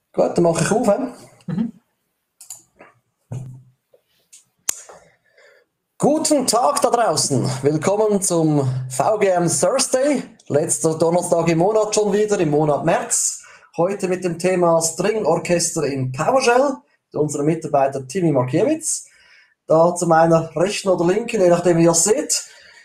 Gut, dann mache ich auf. He? Mhm. Guten Tag da draußen. Willkommen zum VGM Thursday. Letzter Donnerstag im Monat schon wieder, im Monat März. Heute mit dem Thema String Orchester in PowerShell. Unser Mitarbeiter Timi Markiewicz. Da zu meiner rechten oder linken, je nachdem wie ihr es seht.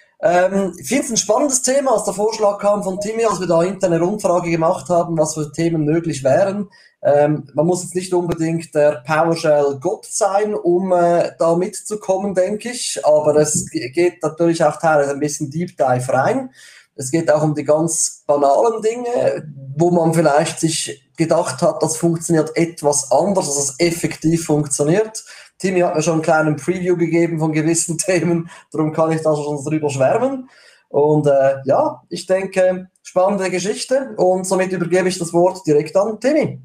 Ich finde es ein spannendes Thema, als der Vorschlag kam von Timmy, als wir da interne Rundfrage gemacht haben, was für Themen möglich wären. Man muss jetzt nicht unbedingt der PowerShell-Gott sein, um da mitzukommen, denke ich. Aber es geht natürlich auch teilweise ein bisschen Deep Dive rein. Es geht auch um die ganz banalen Dinge, wo man vielleicht sich gedacht hat, das funktioniert etwas anders, als es effektiv funktioniert. Timmy hat mir schon einen kleinen Preview gegeben von gewissen Themen, darum kann ich da schon drüber schwärmen. Und ja, ich denke, spannende Geschichte und somit übergebe ich das Wort direkt an Timmy.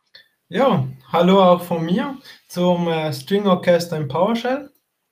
Ja, hallo auch von mir zum String Orchester in PowerShell.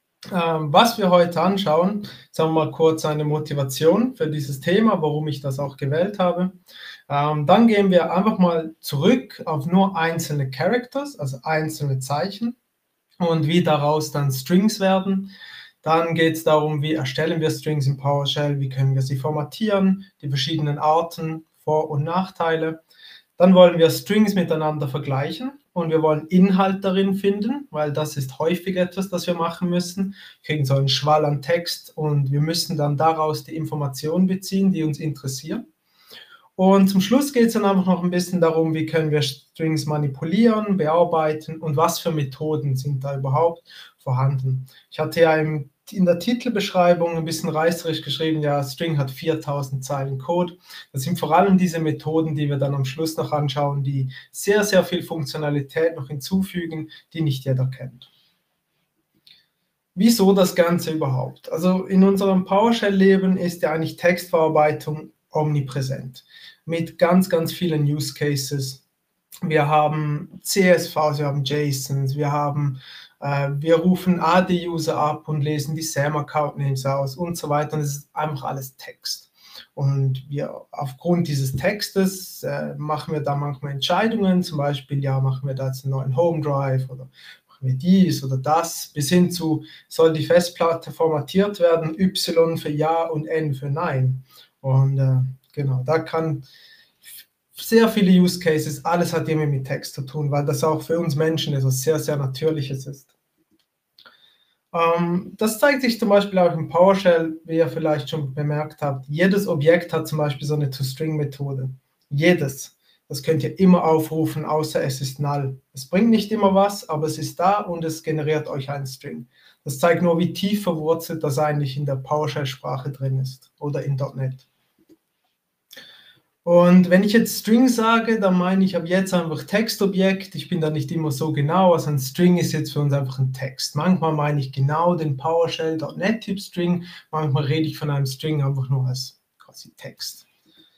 Was wir heute anschauen, sagen wir mal kurz eine Motivation für dieses Thema, warum ich das auch gewählt habe. Dann gehen wir einfach mal zurück auf nur einzelne Characters, also einzelne Zeichen und wie daraus dann Strings werden. Dann geht es darum, wie erstellen wir Strings in PowerShell, wie können wir sie formatieren, die verschiedenen Arten, Vor- und Nachteile. Dann wollen wir Strings miteinander vergleichen und wir wollen Inhalt darin finden, weil das ist häufig etwas, das wir machen müssen. Wir kriegen so einen Schwall an Text und wir müssen dann daraus die Informationen beziehen, die uns interessieren. Und zum Schluss geht es dann einfach noch ein bisschen darum, wie können wir Strings manipulieren, bearbeiten und was für Methoden sind da überhaupt vorhanden. Ich hatte ja in der Titelbeschreibung ein bisschen reißerisch geschrieben, ja, String hat 4000 Zeilen Code. Das sind vor allem diese Methoden, die wir dann am Schluss noch anschauen, die sehr, sehr viel Funktionalität noch hinzufügen, die nicht jeder kennt. Wieso das Ganze überhaupt? Also in unserem PowerShell-Leben ist ja eigentlich Textverarbeitung omnipräsent mit ganz, ganz vielen Use Cases. Wir haben CSVs, wir haben JSONs, wir rufen AD-User ab und lesen die SAM-Account-Names aus und so weiter. Und es ist einfach alles Text. Und wir aufgrund dieses Textes machen wir da manchmal Entscheidungen, zum Beispiel, ja, machen wir da jetzt einen neuen Home Drive oder machen wir dies oder das, bis hin zu, soll die Festplatte formatiert werden, Y für Ja und N für Nein. Und genau, da kann sehr viele Use Cases, alles hat irgendwie mit Text zu tun, weil das auch für uns Menschen etwas sehr, sehr Natürliches ist. Das zeigt sich zum Beispiel auch im PowerShell, wie ihr vielleicht schon bemerkt habt. Jedes Objekt hat zum Beispiel so eine ToString-Methode. Jedes. Das könnt ihr immer aufrufen, außer es ist null. Es bringt nicht immer was, aber es ist da und es generiert euch einen String. Das zeigt nur, wie tief verwurzelt das eigentlich in der PowerShell-Sprache drin ist oder in .NET. Und wenn ich jetzt String sage, dann meine ich ab jetzt einfach Textobjekt. Ich bin da nicht immer so genau. Also ein String ist jetzt für uns einfach ein Text. Manchmal meine ich genau den PowerShell.NET-Typ String. Manchmal rede ich von einem String einfach nur als quasi Text.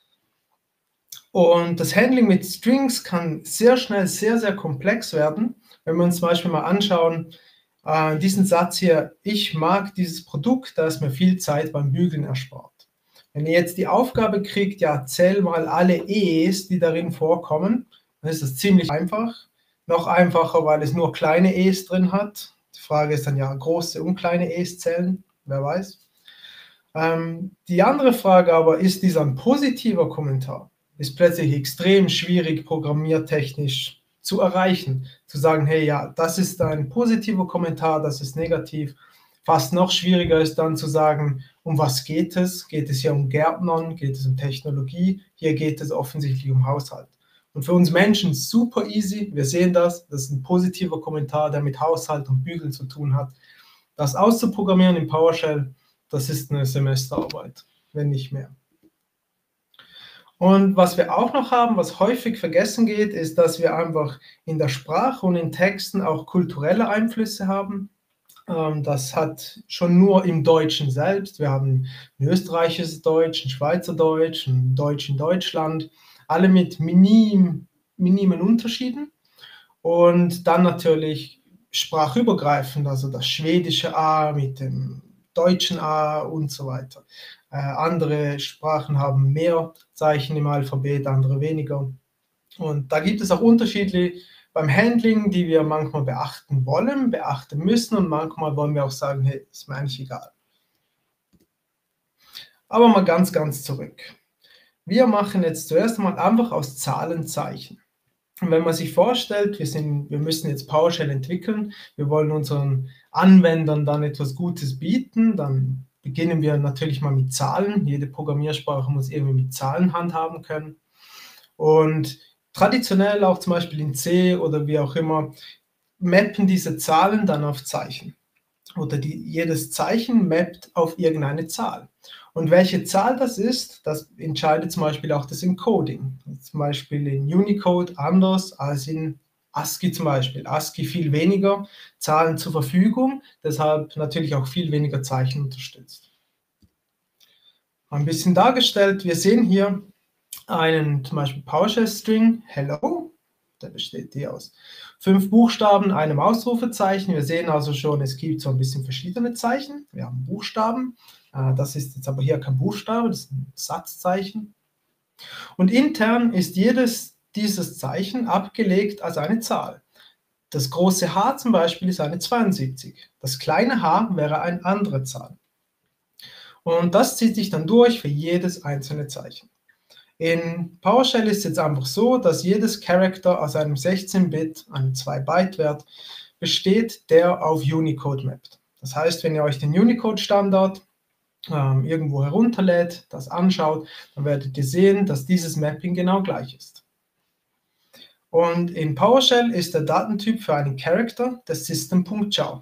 Und das Handling mit Strings kann sehr schnell sehr, sehr komplex werden. Wenn wir uns zum Beispiel mal anschauen, diesen Satz hier, ich mag dieses Produkt, da ist mir viel Zeit beim Bügeln erspart. Wenn ihr jetzt die Aufgabe kriegt, ja, zähl mal alle E's, die darin vorkommen, dann ist das ziemlich einfach. Noch einfacher, weil es nur kleine E's drin hat. Die Frage ist dann ja, große und kleine E's zählen, wer weiß. Die andere Frage aber, ist dies ein positiver Kommentar? Ist plötzlich extrem schwierig programmiertechnisch zu erreichen. Zu sagen, hey, ja, das ist ein positiver Kommentar, das ist negativ. Fast noch schwieriger ist dann zu sagen, um was geht es? Geht es hier um Gärtnern? Geht es um Technologie? Hier geht es offensichtlich um Haushalt. Und für uns Menschen super easy. Wir sehen das. Das ist ein positiver Kommentar, der mit Haushalt und Bügeln zu tun hat. Das auszuprogrammieren in PowerShell, das ist eine Semesterarbeit, wenn nicht mehr. Und was wir auch noch haben, was häufig vergessen geht, ist, dass wir einfach in der Sprache und in Texten auch kulturelle Einflüsse haben. Das hat schon nur im Deutschen selbst. Wir haben ein österreichisches Deutsch, ein Schweizer Deutsch, ein Deutsch in Deutschland, alle mit minimen Unterschieden. Und dann natürlich sprachübergreifend, also das schwedische A mit dem deutschen A und so weiter. Andere Sprachen haben mehr Zeichen im Alphabet, andere weniger. Und da gibt es auch Unterschiede beim Handling, die wir manchmal beachten wollen, beachten müssen und manchmal wollen wir auch sagen, hey, ist mir eigentlich egal. Aber mal ganz zurück. Wir machen jetzt zuerst mal einfach aus Zahlen Zeichen. Und wenn man sich vorstellt, wir müssen jetzt PowerShell entwickeln, wir wollen unseren Anwendern dann etwas Gutes bieten, dann beginnen wir natürlich mal mit Zahlen. Jede Programmiersprache muss irgendwie mit Zahlen handhaben können. Und traditionell auch zum Beispiel in C oder wie auch immer, mappen diese Zahlen dann auf Zeichen. Oder jedes Zeichen mappt auf irgendeine Zahl. Und welche Zahl das ist, das entscheidet zum Beispiel auch das Encoding. Zum Beispiel in Unicode anders als in ASCII zum Beispiel. ASCII viel weniger Zahlen zur Verfügung, deshalb natürlich auch viel weniger Zeichen unterstützt. Ein bisschen dargestellt, wir sehen hier einen zum Beispiel PowerShell-String, Hello, der besteht hier aus 5 Buchstaben, einem Ausrufezeichen. Wir sehen also schon, es gibt so ein bisschen verschiedene Zeichen. Wir haben Buchstaben, das ist jetzt aber hier kein Buchstabe, das ist ein Satzzeichen. Und intern ist jedes dieses Zeichen abgelegt als eine Zahl. Das große H zum Beispiel ist eine 72. Das kleine h wäre eine andere Zahl. Und das zieht sich dann durch für jedes einzelne Zeichen. In PowerShell ist es jetzt einfach so, dass jedes Character aus einem 16-Bit, einem 2-Byte-Wert besteht, der auf Unicode mappt. Das heißt, wenn ihr euch den Unicode-Standard irgendwo herunterlädt, das anschaut, dann werdet ihr sehen, dass dieses Mapping genau gleich ist. Und in PowerShell ist der Datentyp für einen Character der System.char.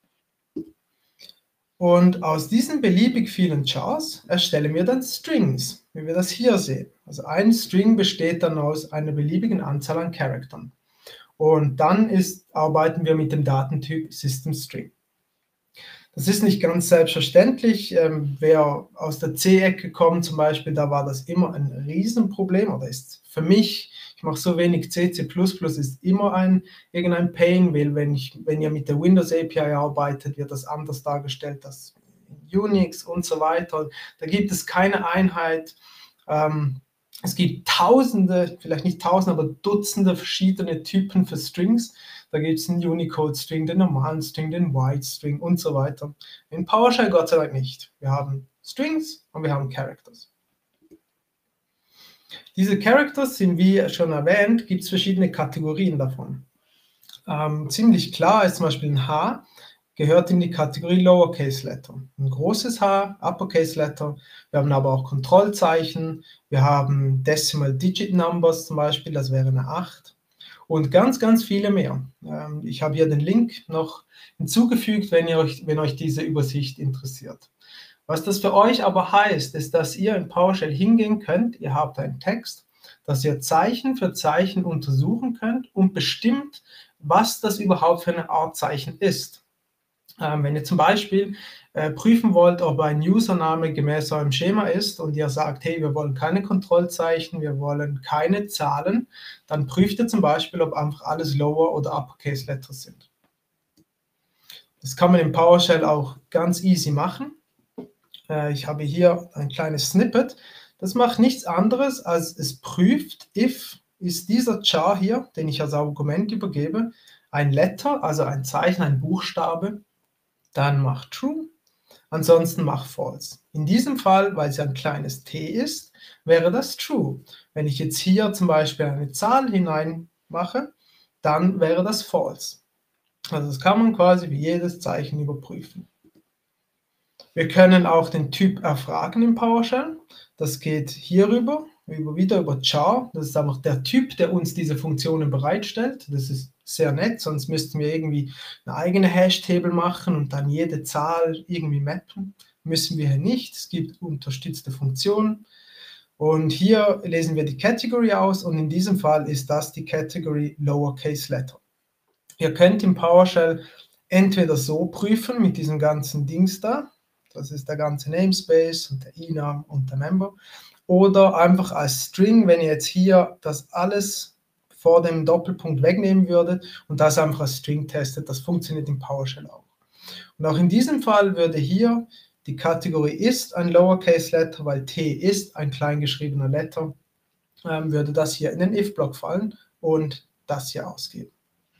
Und aus diesen beliebig vielen Chars erstellen wir dann Strings, wie wir das hier sehen. Also ein String besteht dann aus einer beliebigen Anzahl an Charaktern. Und dann arbeiten wir mit dem Datentyp SystemString. Das ist nicht ganz selbstverständlich. Wer aus der C-Ecke kommt zum Beispiel, da war das immer ein Riesenproblem oder ist für mich, ich mache so wenig C++, ist immer irgendein Pain, weil wenn ihr mit der Windows API arbeitet, wird das anders dargestellt als in Unix und so weiter. Da gibt es keine Einheit. Es gibt tausende, vielleicht nicht tausende, aber Dutzende verschiedene Typen für Strings. Da gibt es einen Unicode-String, den normalen String, den White-String und so weiter. In PowerShell Gott sei Dank nicht. Wir haben Strings und wir haben Characters. Diese Characters sind, wie schon erwähnt, gibt es verschiedene Kategorien davon. Ziemlich klar ist zum Beispiel ein H, gehört in die Kategorie Lowercase Letter. Ein großes H, Uppercase Letter. Wir haben aber auch Kontrollzeichen. Wir haben Decimal Digit Numbers zum Beispiel, das wäre eine 8. Und ganz viele mehr. Ich habe hier den Link noch hinzugefügt, wenn euch diese Übersicht interessiert. Was das für euch aber heißt, ist, dass ihr in PowerShell hingehen könnt, ihr habt einen Text, dass ihr Zeichen für Zeichen untersuchen könnt und bestimmt, was das überhaupt für eine Art Zeichen ist. Wenn ihr zum Beispiel prüfen wollt, ob ein Username gemäß eurem Schema ist und ihr sagt, hey, wir wollen keine Kontrollzeichen, wir wollen keine Zahlen, dann prüft ihr zum Beispiel, ob einfach alles Lower- oder Uppercase Letters sind. Das kann man in PowerShell auch ganz easy machen. Ich habe hier ein kleines Snippet. Das macht nichts anderes, als es prüft, if ist dieser Char hier, den ich als Argument übergebe, ein Letter, also ein Zeichen, ein Buchstabe, dann macht True, ansonsten macht False. In diesem Fall, weil es ein kleines t ist, wäre das True. Wenn ich jetzt hier zum Beispiel eine Zahl hineinmache, dann wäre das False. Also das kann man quasi wie jedes Zeichen überprüfen. Wir können auch den Typ erfragen im PowerShell. Das geht hierüber, wieder über char. Das ist einfach der Typ, der uns diese Funktionen bereitstellt. Das ist sehr nett, sonst müssten wir irgendwie eine eigene Hash-Table machen und dann jede Zahl irgendwie mappen. Müssen wir hier nicht. Es gibt unterstützte Funktionen. Und hier lesen wir die Category aus und in diesem Fall ist das die Category Lowercase Letter. Ihr könnt im PowerShell entweder so prüfen mit diesem ganzen Dings da, das ist der ganze Namespace und der enum und der Member, oder einfach als String, wenn ihr jetzt hier das alles vor dem Doppelpunkt wegnehmen würdet und das einfach als String testet, das funktioniert im PowerShell auch. Und auch in diesem Fall würde hier die Kategorie ist ein Lowercase Letter, weil T ist ein kleingeschriebener Letter würde das hier in den if-Block fallen und das hier ausgeben.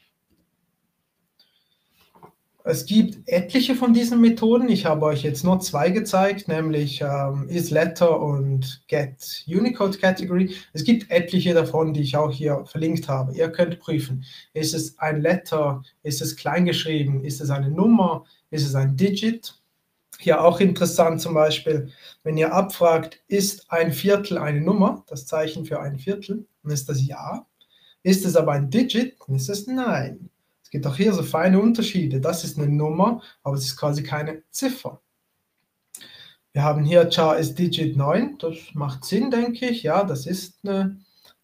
Es gibt etliche von diesen Methoden. Ich habe euch jetzt nur zwei gezeigt, nämlich isLetter und getUnicodeCategory. Es gibt etliche davon, die ich auch hier verlinkt habe. Ihr könnt prüfen, ist es ein Letter, ist es kleingeschrieben, ist es eine Nummer, ist es ein Digit? Hier auch interessant zum Beispiel, wenn ihr abfragt, ist ein Viertel eine Nummer, das Zeichen für ein Viertel, dann ist das Ja. Ist es aber ein Digit, dann ist es Nein. Es gibt auch hier so feine Unterschiede. Das ist eine Nummer, aber es ist quasi keine Ziffer. Wir haben hier char ist Digit 9. Das macht Sinn, denke ich. Ja, das ist ein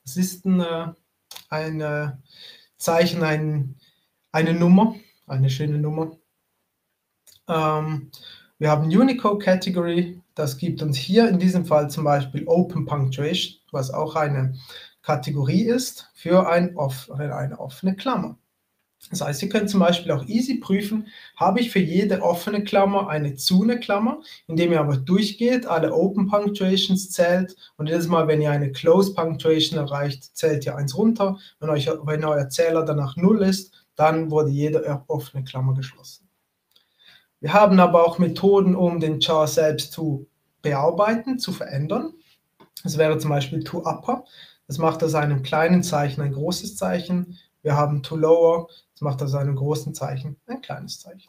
Zeichen, eine Nummer, eine schöne Nummer. Wir haben Unicode Category. Das gibt uns hier in diesem Fall zum Beispiel Open Punctuation, was auch eine Kategorie ist für eine offene Klammer. Das heißt, ihr könnt zum Beispiel auch easy prüfen, habe ich für jede offene Klammer eine zu eine Klammer, indem ihr aber durchgeht, alle Open Punctuations zählt und jedes Mal, wenn ihr eine Close Punctuation erreicht, zählt ihr eins runter. Wenn euer Zähler danach 0 ist, dann wurde jede offene Klammer geschlossen. Wir haben aber auch Methoden, um den char selbst zu bearbeiten, zu verändern. Das wäre zum Beispiel toUpper. Das macht aus einem kleinen Zeichen ein großes Zeichen. Wir haben toLower. Das macht aus einem großen Zeichen ein kleines Zeichen.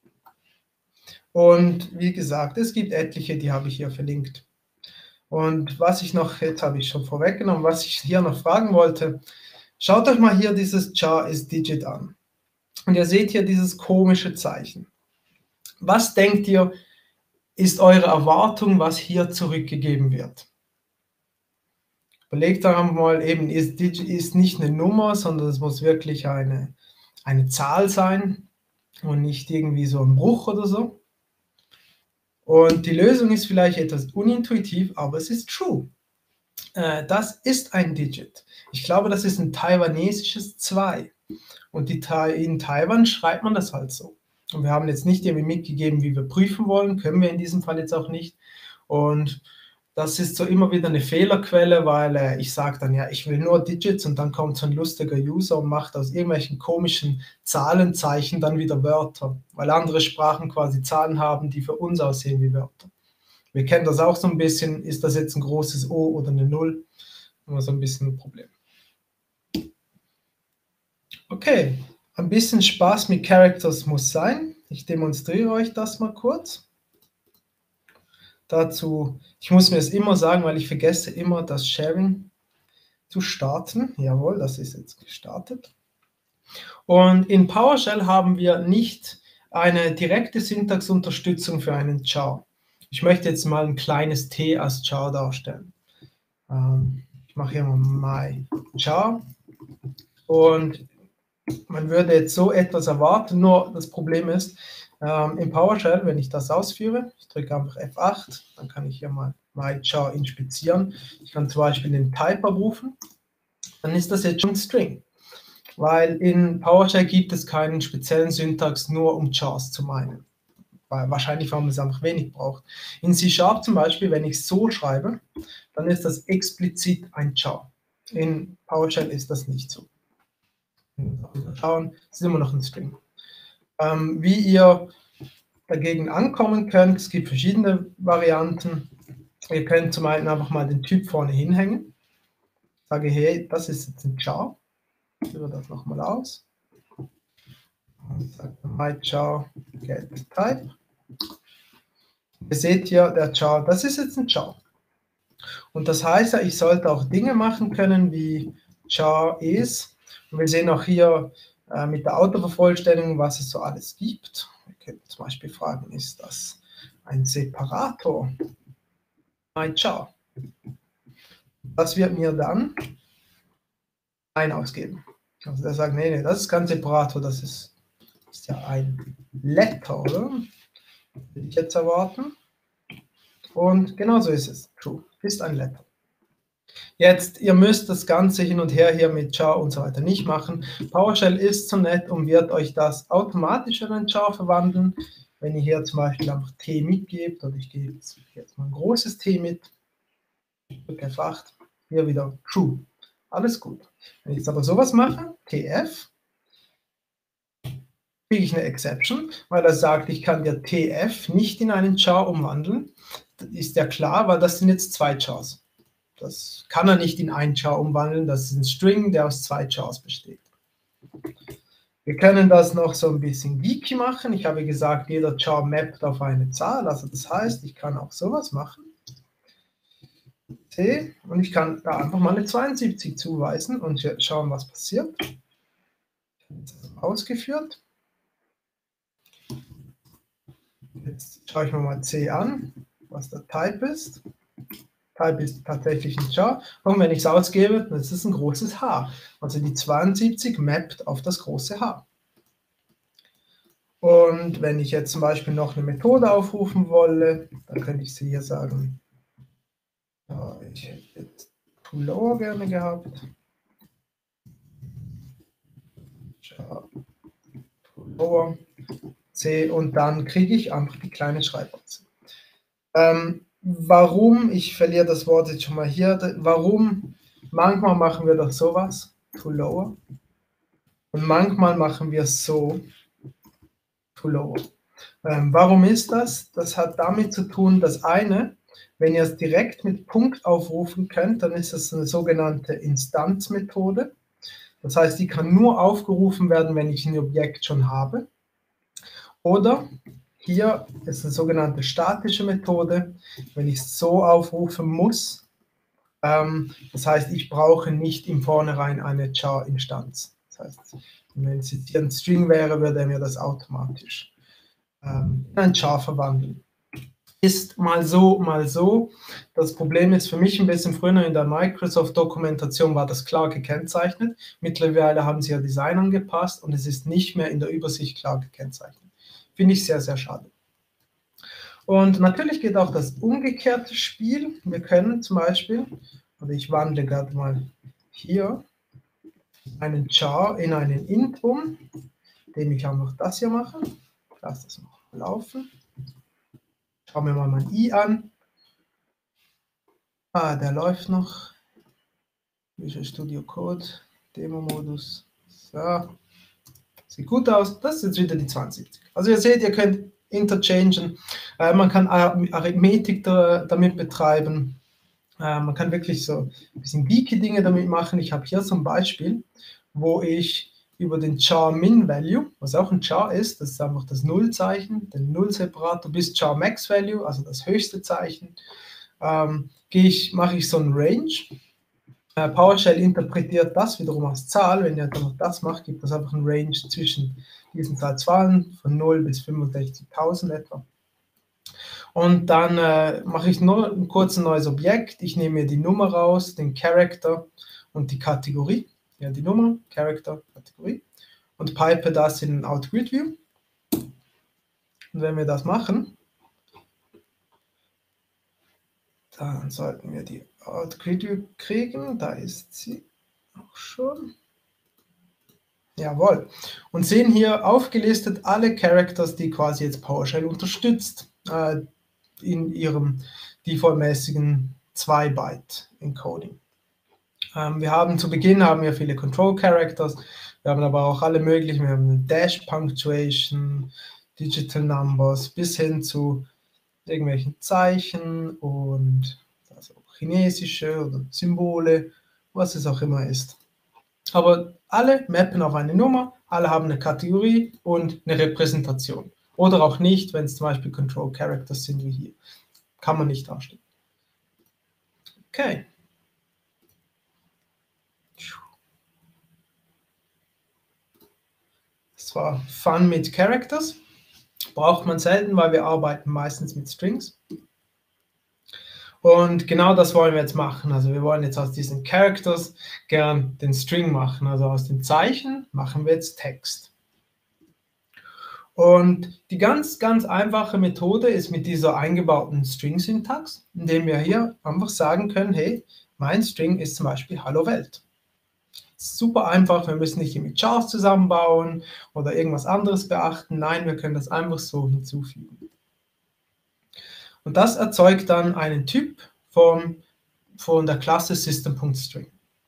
Und wie gesagt, es gibt etliche, die habe ich hier verlinkt. Und was ich noch, jetzt habe ich schon vorweggenommen, was ich hier noch fragen wollte, schaut euch mal hier dieses char is Digit an. Und ihr seht hier dieses komische Zeichen. Was denkt ihr, ist eure Erwartung, was hier zurückgegeben wird? Überlegt euch mal, eben ist nicht eine Nummer, sondern es muss wirklich eine Zahl sein und nicht irgendwie so ein Bruch oder so. Und die Lösung ist vielleicht etwas unintuitiv, aber es ist true. Das ist ein Digit. Ich glaube, das ist ein taiwanesisches 2. Und in Taiwan schreibt man das halt so. Und wir haben jetzt nicht irgendwie mitgegeben, wie wir prüfen wollen, können wir in diesem Fall jetzt auch nicht. Und das ist so immer wieder eine Fehlerquelle, weil ich sage dann, ja, ich will nur Digits und dann kommt so ein lustiger User und macht aus irgendwelchen komischen Zahlenzeichen dann wieder Wörter, weil andere Sprachen quasi Zahlen haben, die für uns aussehen wie Wörter. Wir kennen das auch so ein bisschen, ist das jetzt ein großes O oder eine Null? Immer so ein bisschen ein Problem. Okay, ein bisschen Spaß mit Characters muss sein. Ich demonstriere euch das mal kurz. Dazu, ich muss mir es immer sagen, weil ich vergesse immer, das Sharing zu starten. Jawohl, das ist jetzt gestartet. Und in PowerShell haben wir nicht eine direkte Syntaxunterstützung für einen char. Ich möchte jetzt mal ein kleines t als char darstellen. Ich mache hier mal mychar und man würde jetzt so etwas erwarten, nur das Problem ist, in PowerShell, wenn ich das ausführe, ich drücke einfach F8, dann kann ich hier mal mychar inspizieren. Ich kann zum Beispiel den Type abrufen, dann ist das jetzt schon ein String. Weil in PowerShell gibt es keinen speziellen Syntax, nur um chars zu meinen. Wahrscheinlich, weil man es einfach wenig braucht. In C# zum Beispiel, wenn ich so schreibe, dann ist das explizit ein char. In PowerShell ist das nicht so. Schauen, es ist immer noch ein String. Wie ihr dagegen ankommen könnt, es gibt verschiedene Varianten. Ihr könnt zum einen einfach mal den Typ vorne hinhängen. Sage, hey, das ist jetzt ein char. Ich führe das nochmal aus. Und sage mychar get type. Ihr seht hier, der char, das ist jetzt ein char. Und das heißt ja, ich sollte auch Dinge machen können wie char is. Und wir sehen auch hier mit der Autovervollständigung, was es so alles gibt. Wir können zum Beispiel fragen, ist das ein Separator? mychar. Das wird mir dann ein ausgeben. Also der sagt, nee, das ist kein Separator, das ist ja ein Letter, oder? Würde ich jetzt erwarten. Und genauso ist es. True. Ist ein Letter. Jetzt, ihr müsst das Ganze hin und her hier mit char und so weiter nicht machen. PowerShell ist so nett und wird euch das automatisch in ein char verwandeln. Wenn ihr hier zum Beispiel einfach T mitgebt, oder ich gebe jetzt mal ein großes T mit, drücke F8, hier wieder true. Alles gut. Wenn ich jetzt aber sowas mache, tf, kriege ich eine Exception, weil er sagt, ich kann der tf nicht in einen Char umwandeln. Das ist ja klar, weil das sind jetzt 2 Chars. Das kann er nicht in einen Char umwandeln, das ist ein String, der aus 2 Chars besteht. Wir können das noch so ein bisschen geeky machen. Ich habe gesagt, jeder Char mappt auf eine Zahl, also das heißt, ich kann auch sowas machen. T, und ich kann da einfach mal eine 72 zuweisen und schauen, was passiert. Ausgeführt. Jetzt schaue ich mir mal C an, was der Type ist. Type ist tatsächlich ein Char. Und wenn ich es ausgebe, dann ist es ein großes H. Also die 72 mappt auf das große H. Und wenn ich jetzt zum Beispiel noch eine Methode aufrufen wolle, dann könnte ich sie hier sagen, ja, ich hätte jetzt ToLower gerne gehabt. Char ToLower C, und dann kriege ich einfach die kleine Schreibweise. Warum, ich verliere das Wort jetzt schon mal hier, warum, manchmal machen wir doch sowas, ToLower, und manchmal machen wir es so, ToLower. Warum ist das? Das hat damit zu tun, dass wenn ihr es direkt mit Punkt aufrufen könnt, dann ist es eine sogenannte Instanzmethode. Das heißt, die kann nur aufgerufen werden, wenn ich ein Objekt schon habe. Oder hier ist eine sogenannte statische Methode, wenn ich es so aufrufen muss. Das heißt, ich brauche nicht im Vornherein eine Char-Instanz. Das heißt, wenn es hier ein String wäre, würde er mir das automatisch in ein Char verwandeln. Ist mal so, mal so. Das Problem ist für mich ein bisschen früher in der Microsoft-Dokumentation war das klar gekennzeichnet. Mittlerweile haben sie ja Design angepasst und es ist nicht mehr in der Übersicht klar gekennzeichnet. Finde ich sehr, sehr schade. Und natürlich geht auch das umgekehrte Spiel. Wir können zum Beispiel, oder ich wandle gerade mal hier einen Char in einen Int um, indem ich auch noch das hier mache. Ich lasse das noch laufen. Schauen wir mal mein i an. Der läuft noch. Visual Studio Code, Demo-Modus. So. Sieht gut aus. Das ist jetzt wieder die 72. Also ihr seht, ihr könnt interchangen. Man kann Arithmetik damit betreiben. Man kann wirklich so ein bisschen geeky Dinge damit machen. Ich habe hier zum Beispiel, wo ich über den Char Min Value, was auch ein Char ist, das ist einfach das Nullzeichen, den Null-Separator, bis Char Max Value, also das höchste Zeichen, mache ich so ein Range. PowerShell interpretiert das wiederum als Zahl. Wenn ihr dann noch das macht, gibt es einfach ein Range zwischen diesen zwei Zahlen von 0 bis 65.000 etwa. Und dann mache ich nur ein kurzes neues Objekt. Ich nehme mir die Nummer raus, den Character und die Kategorie. Ja, die Nummer, Character, Kategorie. Und pipe das in Out-Grid-View. Und wenn wir das machen, dann sollten wir die Out-Grid-View kriegen. Da ist sie auch schon. Jawohl. Und sehen hier aufgelistet alle Characters, die quasi jetzt PowerShell unterstützt, in ihrem defaultmäßigen 2-Byte Encoding. Wir haben zu Beginn viele Control Characters, wir haben aber auch alle möglichen, wir haben eine Dash Punctuation, Digital Numbers bis hin zu irgendwelchen Zeichen und also chinesische oder Symbole, was es auch immer ist. Aber alle mappen auf eine Nummer, alle haben eine Kategorie und eine Repräsentation. Oder auch nicht, wenn es zum Beispiel Control Characters sind wie hier. Kann man nicht darstellen. Okay. Das war Fun mit Characters. Braucht man selten, weil wir arbeiten meistens mit Strings. Und genau das wollen wir jetzt machen. Also wir wollen jetzt aus diesen Characters gern den String machen. Also aus den Zeichen machen wir jetzt Text. Und die ganz, ganz einfache Methode ist mit dieser eingebauten String-Syntax, indem wir hier einfach sagen können, hey, mein String ist zum Beispiel Hallo Welt. Super einfach, wir müssen nicht mit Chars zusammenbauen oder irgendwas anderes beachten. Nein, wir können das einfach so hinzufügen. Und das erzeugt dann einen Typ von von der Klasse System.string.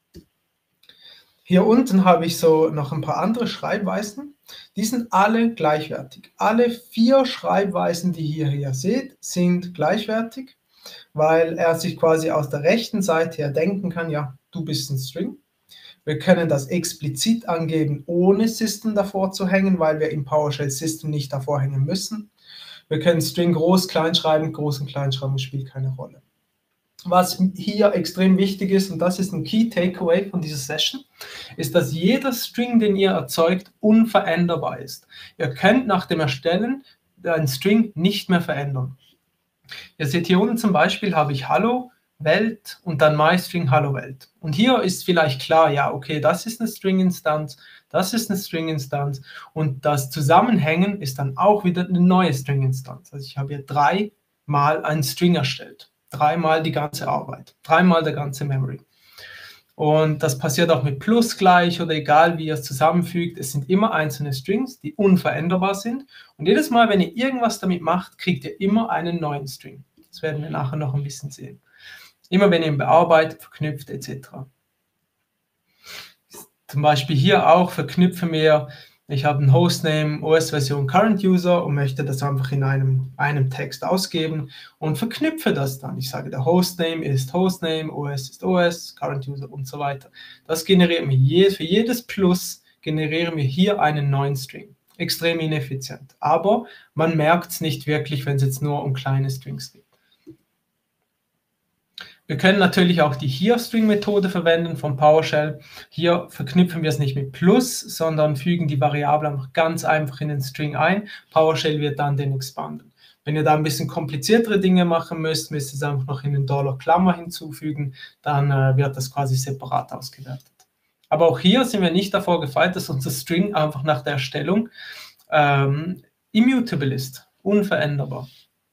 Hier unten habe ich so noch ein paar andere Schreibweisen. Die sind alle gleichwertig. Alle 4 Schreibweisen, die ihr hier seht, sind gleichwertig, weil er sich quasi aus der rechten Seite her denken kann, ja, du bist ein String. Wir können das explizit angeben, ohne System davor zu hängen, weil wir im PowerShell System nicht davor hängen müssen. Wir können String groß, klein schreiben, groß und klein schreiben, spielt keine Rolle. Was hier extrem wichtig ist, und das ist ein Key Takeaway von dieser Session, ist, dass jeder String, den ihr erzeugt, unveränderbar ist. Ihr könnt nach dem Erstellen einen String nicht mehr verändern. Ihr seht hier unten zum Beispiel, habe ich Hallo Welt und dann MyString Hallo Welt. Und hier ist vielleicht klar, ja, okay, das ist eine String-Instanz, das ist eine String-Instanz und das Zusammenhängen ist dann auch wieder eine neue String-Instanz. Also ich habe hier 3-mal einen String erstellt. 3-mal die ganze Arbeit, 3-mal der ganze Memory. Und das passiert auch mit Plus gleich oder egal, wie ihr es zusammenfügt. Es sind immer einzelne Strings, die unveränderbar sind. Und jedes Mal, wenn ihr irgendwas damit macht, kriegt ihr immer einen neuen String. Das werden wir nachher noch ein bisschen sehen. Immer wenn ihr ihn bearbeitet, verknüpft etc. Zum Beispiel hier auch verknüpfen wir, ich habe einen Hostname OS-Version Current User und möchte das einfach in einem Text ausgeben und verknüpfe das dann. Ich sage, der Hostname ist Hostname, OS ist OS, Current User und so weiter. Das generiert mir für jedes Plus generieren wir hier einen neuen String. Extrem ineffizient. Aber man merkt es nicht wirklich, wenn es jetzt nur um kleine Strings geht. Wir können natürlich auch die Here-String-Methode verwenden von PowerShell. Hier verknüpfen wir es nicht mit Plus, sondern fügen die Variable einfach ganz einfach in den String ein. PowerShell wird dann den expanden. Wenn ihr da ein bisschen kompliziertere Dinge machen müsst, müsst ihr es einfach noch in den $Klammer hinzufügen, dann wird das quasi separat ausgewertet. Aber auch hier sind wir nicht davor gefeit, dass unser String einfach nach der Erstellung immutable ist, unveränderbar.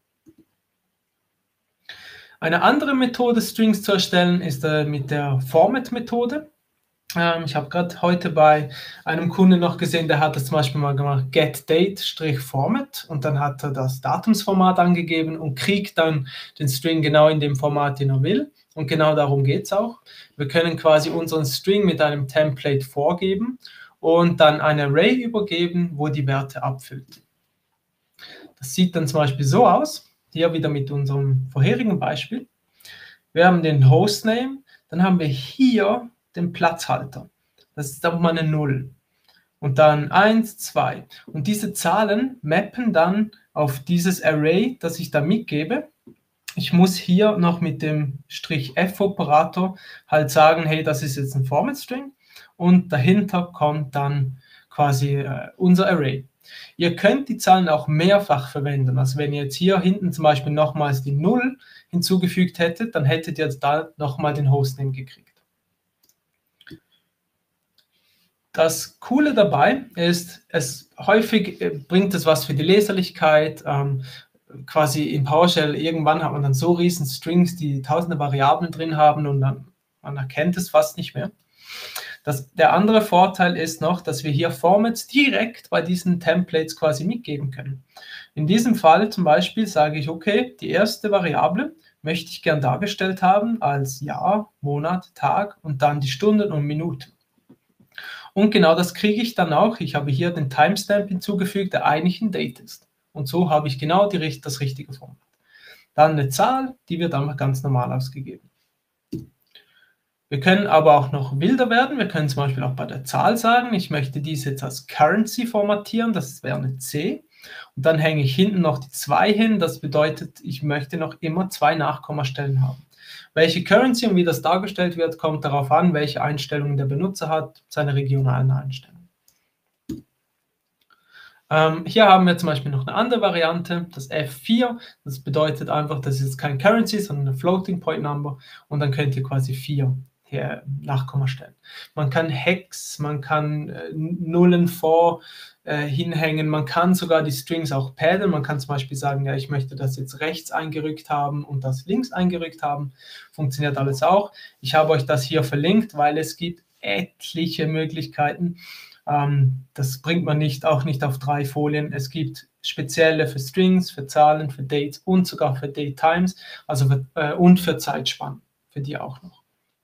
Eine andere Methode, Strings zu erstellen, ist mit der Format-Methode. Ich habe gerade heute bei einem Kunden noch gesehen, der hat das zum Beispiel mal gemacht, getDate-Format und dann hat er das Datumsformat angegeben und kriegt dann den String genau in dem Format, den er will. Und genau darum geht es auch. Wir können quasi unseren String mit einem Template vorgeben und dann ein Array übergeben, wo die Werte abfüllt. Das sieht dann zum Beispiel so aus. Hier wieder mit unserem vorherigen Beispiel. Wir haben den Hostname, dann haben wir hier den Platzhalter. Das ist auch mal eine 0. Und dann 1, 2. Und diese Zahlen mappen dann auf dieses Array, das ich da mitgebe. Ich muss hier noch mit dem F-Operator halt sagen, hey, das ist jetzt ein Format-String. Und dahinter kommt dann quasi unser Array. Ihr könnt die Zahlen auch mehrfach verwenden. Also wenn ihr jetzt hier hinten zum Beispiel nochmals die 0 hinzugefügt hättet, dann hättet ihr jetzt da nochmal den Hostname gekriegt. Das Coole dabei ist, häufig bringt es was für die Leserlichkeit. Quasi in PowerShell irgendwann hat man dann so riesen Strings, die tausende Variablen drin haben und dann man erkennt es fast nicht mehr. Der andere Vorteil ist noch, dass wir hier Formats direkt bei diesen Templates quasi mitgeben können. In diesem Fall zum Beispiel sage ich, okay, die erste Variable möchte ich gern dargestellt haben als Jahr, Monat, Tag und dann die Stunden und Minuten. Und genau das kriege ich dann auch. Ich habe hier den Timestamp hinzugefügt, der eigentlich ein Date ist. Und so habe ich genau das richtige Format. Dann eine Zahl, die wird einfach ganz normal ausgegeben. Wir können aber auch noch wilder werden. Wir können zum Beispiel auch bei der Zahl sagen, ich möchte diese jetzt als Currency formatieren, das wäre eine C. Und dann hänge ich hinten noch die 2 hin, das bedeutet, ich möchte noch immer 2 Nachkommastellen haben. Welche Currency und wie das dargestellt wird, kommt darauf an, welche Einstellungen der Benutzer hat, seine regionalen Einstellungen. Hier haben wir zum Beispiel noch eine andere Variante, das F4. Das bedeutet einfach, das ist jetzt kein Currency, sondern eine Floating Point Number. Und dann könnt ihr quasi 4 hier Nachkommastellen. Man kann Hex, man kann Nullen vor hinhängen, man kann sogar die Strings auch paddeln. Man kann zum Beispiel sagen, ja, ich möchte das jetzt rechts eingerückt haben und das links eingerückt haben. Funktioniert alles auch. Ich habe euch das hier verlinkt, weil es gibt etliche Möglichkeiten. Das bringt man auch nicht auf 3 Folien. Es gibt spezielle für Strings, für Zahlen, für Dates und sogar für Datetimes, also und für Zeitspannen. für die auch noch.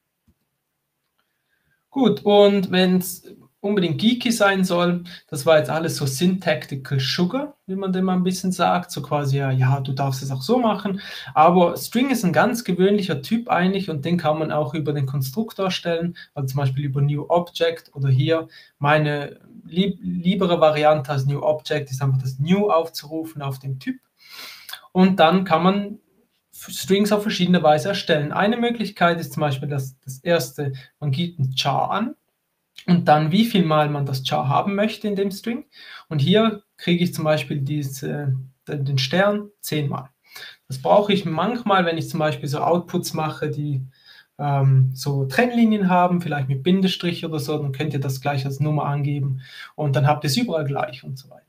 Gut, und wenn es unbedingt geeky sein soll, das war jetzt alles so Syntactical Sugar, wie man dem mal ein bisschen sagt, so quasi, ja, du darfst es auch so machen, aber String ist ein ganz gewöhnlicher Typ eigentlich und den kann man auch über den Konstruktor stellen, also zum Beispiel über New Object oder hier meine liebere Variante als New Object ist einfach das New aufzurufen auf den Typ und dann kann man Strings auf verschiedene Weise erstellen. Eine Möglichkeit ist zum Beispiel das erste, man gibt ein Char an und dann wie viel Mal man das Char haben möchte in dem String. Und hier kriege ich zum Beispiel den Stern 10 Mal. Das brauche ich manchmal, wenn ich zum Beispiel so Outputs mache, die so Trennlinien haben, vielleicht mit Bindestrich oder so, dann könnt ihr das gleich als Nummer angeben und dann habt ihr es überall gleich und so weiter.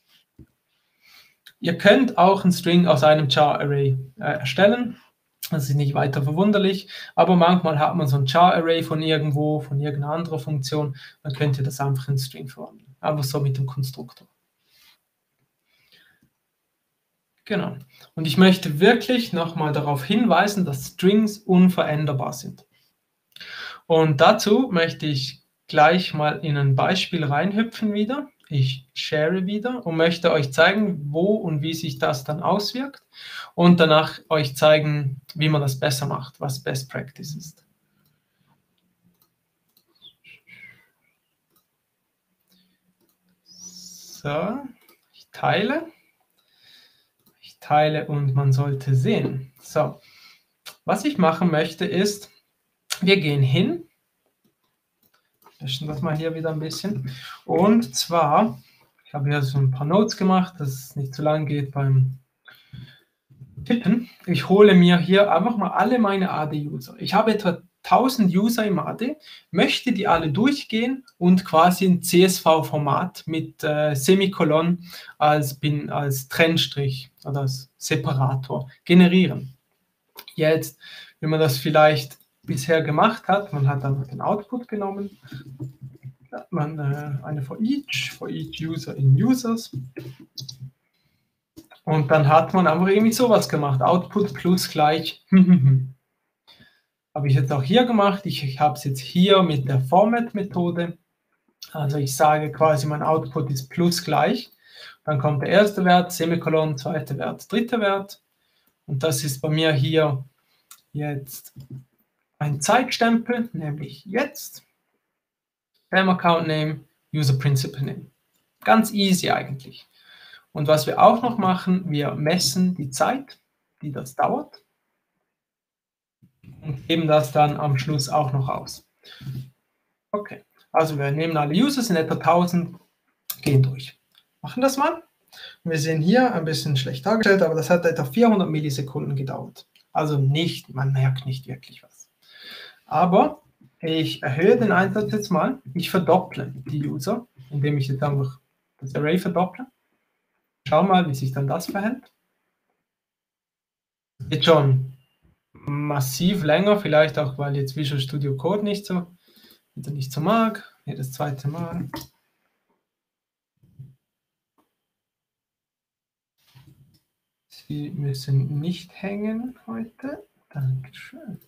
Ihr könnt auch einen String aus einem Char-Array erstellen. Das ist nicht weiter verwunderlich, aber manchmal hat man so ein Char-Array von irgendwo, von irgendeiner anderen Funktion, dann könnt ihr das einfach in String verwandeln. Einfach so mit dem Konstruktor. Genau. Und ich möchte wirklich nochmal darauf hinweisen, dass Strings unveränderbar sind. Und dazu möchte ich gleich mal in ein Beispiel reinhüpfen wieder. Ich share wieder und möchte euch zeigen, wo und wie sich das dann auswirkt und danach euch zeigen, wie man das besser macht, was Best Practice ist. So, ich teile und man sollte sehen. So, was ich machen möchte ist, wir gehen hin, löschen das mal hier wieder ein bisschen. Und zwar, ich habe hier so ein paar Notes gemacht, dass es nicht zu lang geht beim Tippen. Ich hole mir hier einfach mal alle meine AD-User. Ich habe etwa 1000 User im AD, möchte die alle durchgehen und quasi ein CSV-Format mit Semikolon als Trennstrich oder als Separator generieren. Jetzt, wenn man das vielleicht bisher gemacht hat, man hat dann den Output genommen, hat man eine for each user in users und dann hat man einfach irgendwie sowas gemacht, Output plus gleich habe ich jetzt auch hier gemacht, ich habe es jetzt hier mit der Format-Methode, also ich sage quasi, mein Output ist plus gleich, dann kommt der erste Wert, Semikolon, zweiter Wert, dritter Wert und das ist bei mir hier jetzt ein Zeitstempel, nämlich jetzt, Account Name, User Principal Name. Ganz easy eigentlich. Und was wir auch noch machen, wir messen die Zeit, die das dauert und geben das dann am Schluss auch noch aus. Okay, also wir nehmen alle User, sind etwa 1000, gehen durch. Machen das mal. Wir sehen hier ein bisschen schlecht dargestellt, aber das hat etwa 400 Millisekunden gedauert. Also nicht, man merkt nicht wirklich was. Aber ich erhöhe den Einsatz jetzt mal. Ich verdopple die User, indem ich jetzt einfach das Array verdopple. Schau mal, wie sich dann das verhält. Jetzt schon massiv länger, vielleicht auch, weil jetzt Visual Studio Code nicht so mag. Hier das zweite Mal. Sie müssen nicht hängen heute. Dankeschön.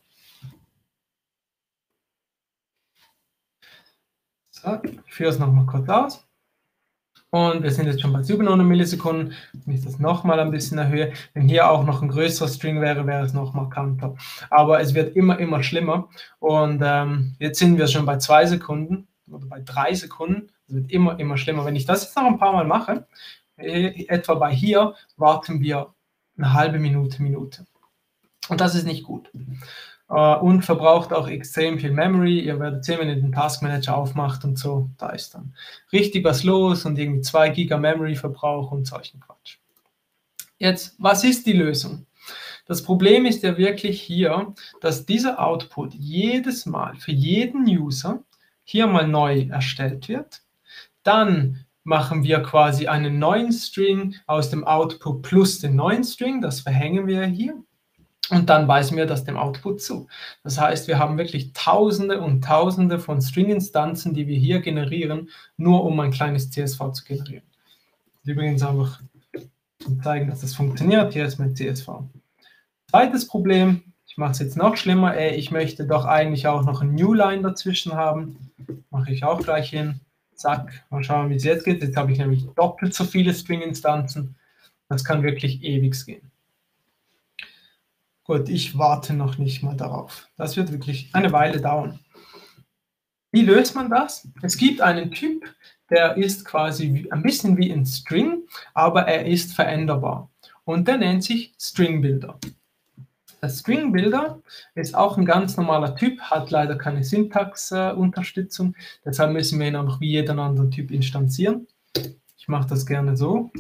So, ich führe es nochmal kurz aus. Und wir sind jetzt schon bei 700 Millisekunden. Wenn ich das nochmal ein bisschen erhöhe, wenn hier auch noch ein größerer String wäre, wäre es noch markanter. Aber es wird immer schlimmer. Und jetzt sind wir schon bei 2 Sekunden oder bei 3 Sekunden. Es wird immer schlimmer. Wenn ich das jetzt noch ein paar Mal mache, etwa bei hier, warten wir eine halbe Minute. Und das ist nicht gut. Und verbraucht auch extrem viel Memory. Ihr werdet sehen, wenn ihr den Task Manager aufmacht und so, da ist dann richtig was los und irgendwie 2 Giga Memory Verbrauch und solchen Quatsch. Jetzt, was ist die Lösung? Das Problem ist ja wirklich hier, dass dieser Output jedes Mal für jeden User hier mal neu erstellt wird. Dann machen wir quasi einen neuen String aus dem Output plus den neuen String, das verhängen wir hier. Und dann weisen wir das dem Output zu. Das heißt, wir haben wirklich Tausende und Tausende von String-Instanzen, die wir hier generieren, nur um ein kleines CSV zu generieren. Übrigens einfach zum zeigen, dass das funktioniert. Hier ist mein CSV. Zweites Problem, ich mache es jetzt noch schlimmer. Ich möchte doch eigentlich auch noch ein Newline dazwischen haben. Mache ich auch gleich hin. Zack, mal schauen, wie es jetzt geht. Jetzt habe ich nämlich doppelt so viele String-Instanzen. Das kann wirklich ewig gehen. Gut, ich warte noch nicht mal darauf. Das wird wirklich eine Weile dauern. Wie löst man das? Es gibt einen Typ, der ist quasi ein bisschen wie ein String, aber er ist veränderbar. Und der nennt sich String-Builder. Der String-Builder ist auch ein ganz normaler Typ, hat leider keine Syntax-Unterstützung, deshalb müssen wir ihn auch wie jeden anderen Typ instanzieren. Ich mache das gerne so.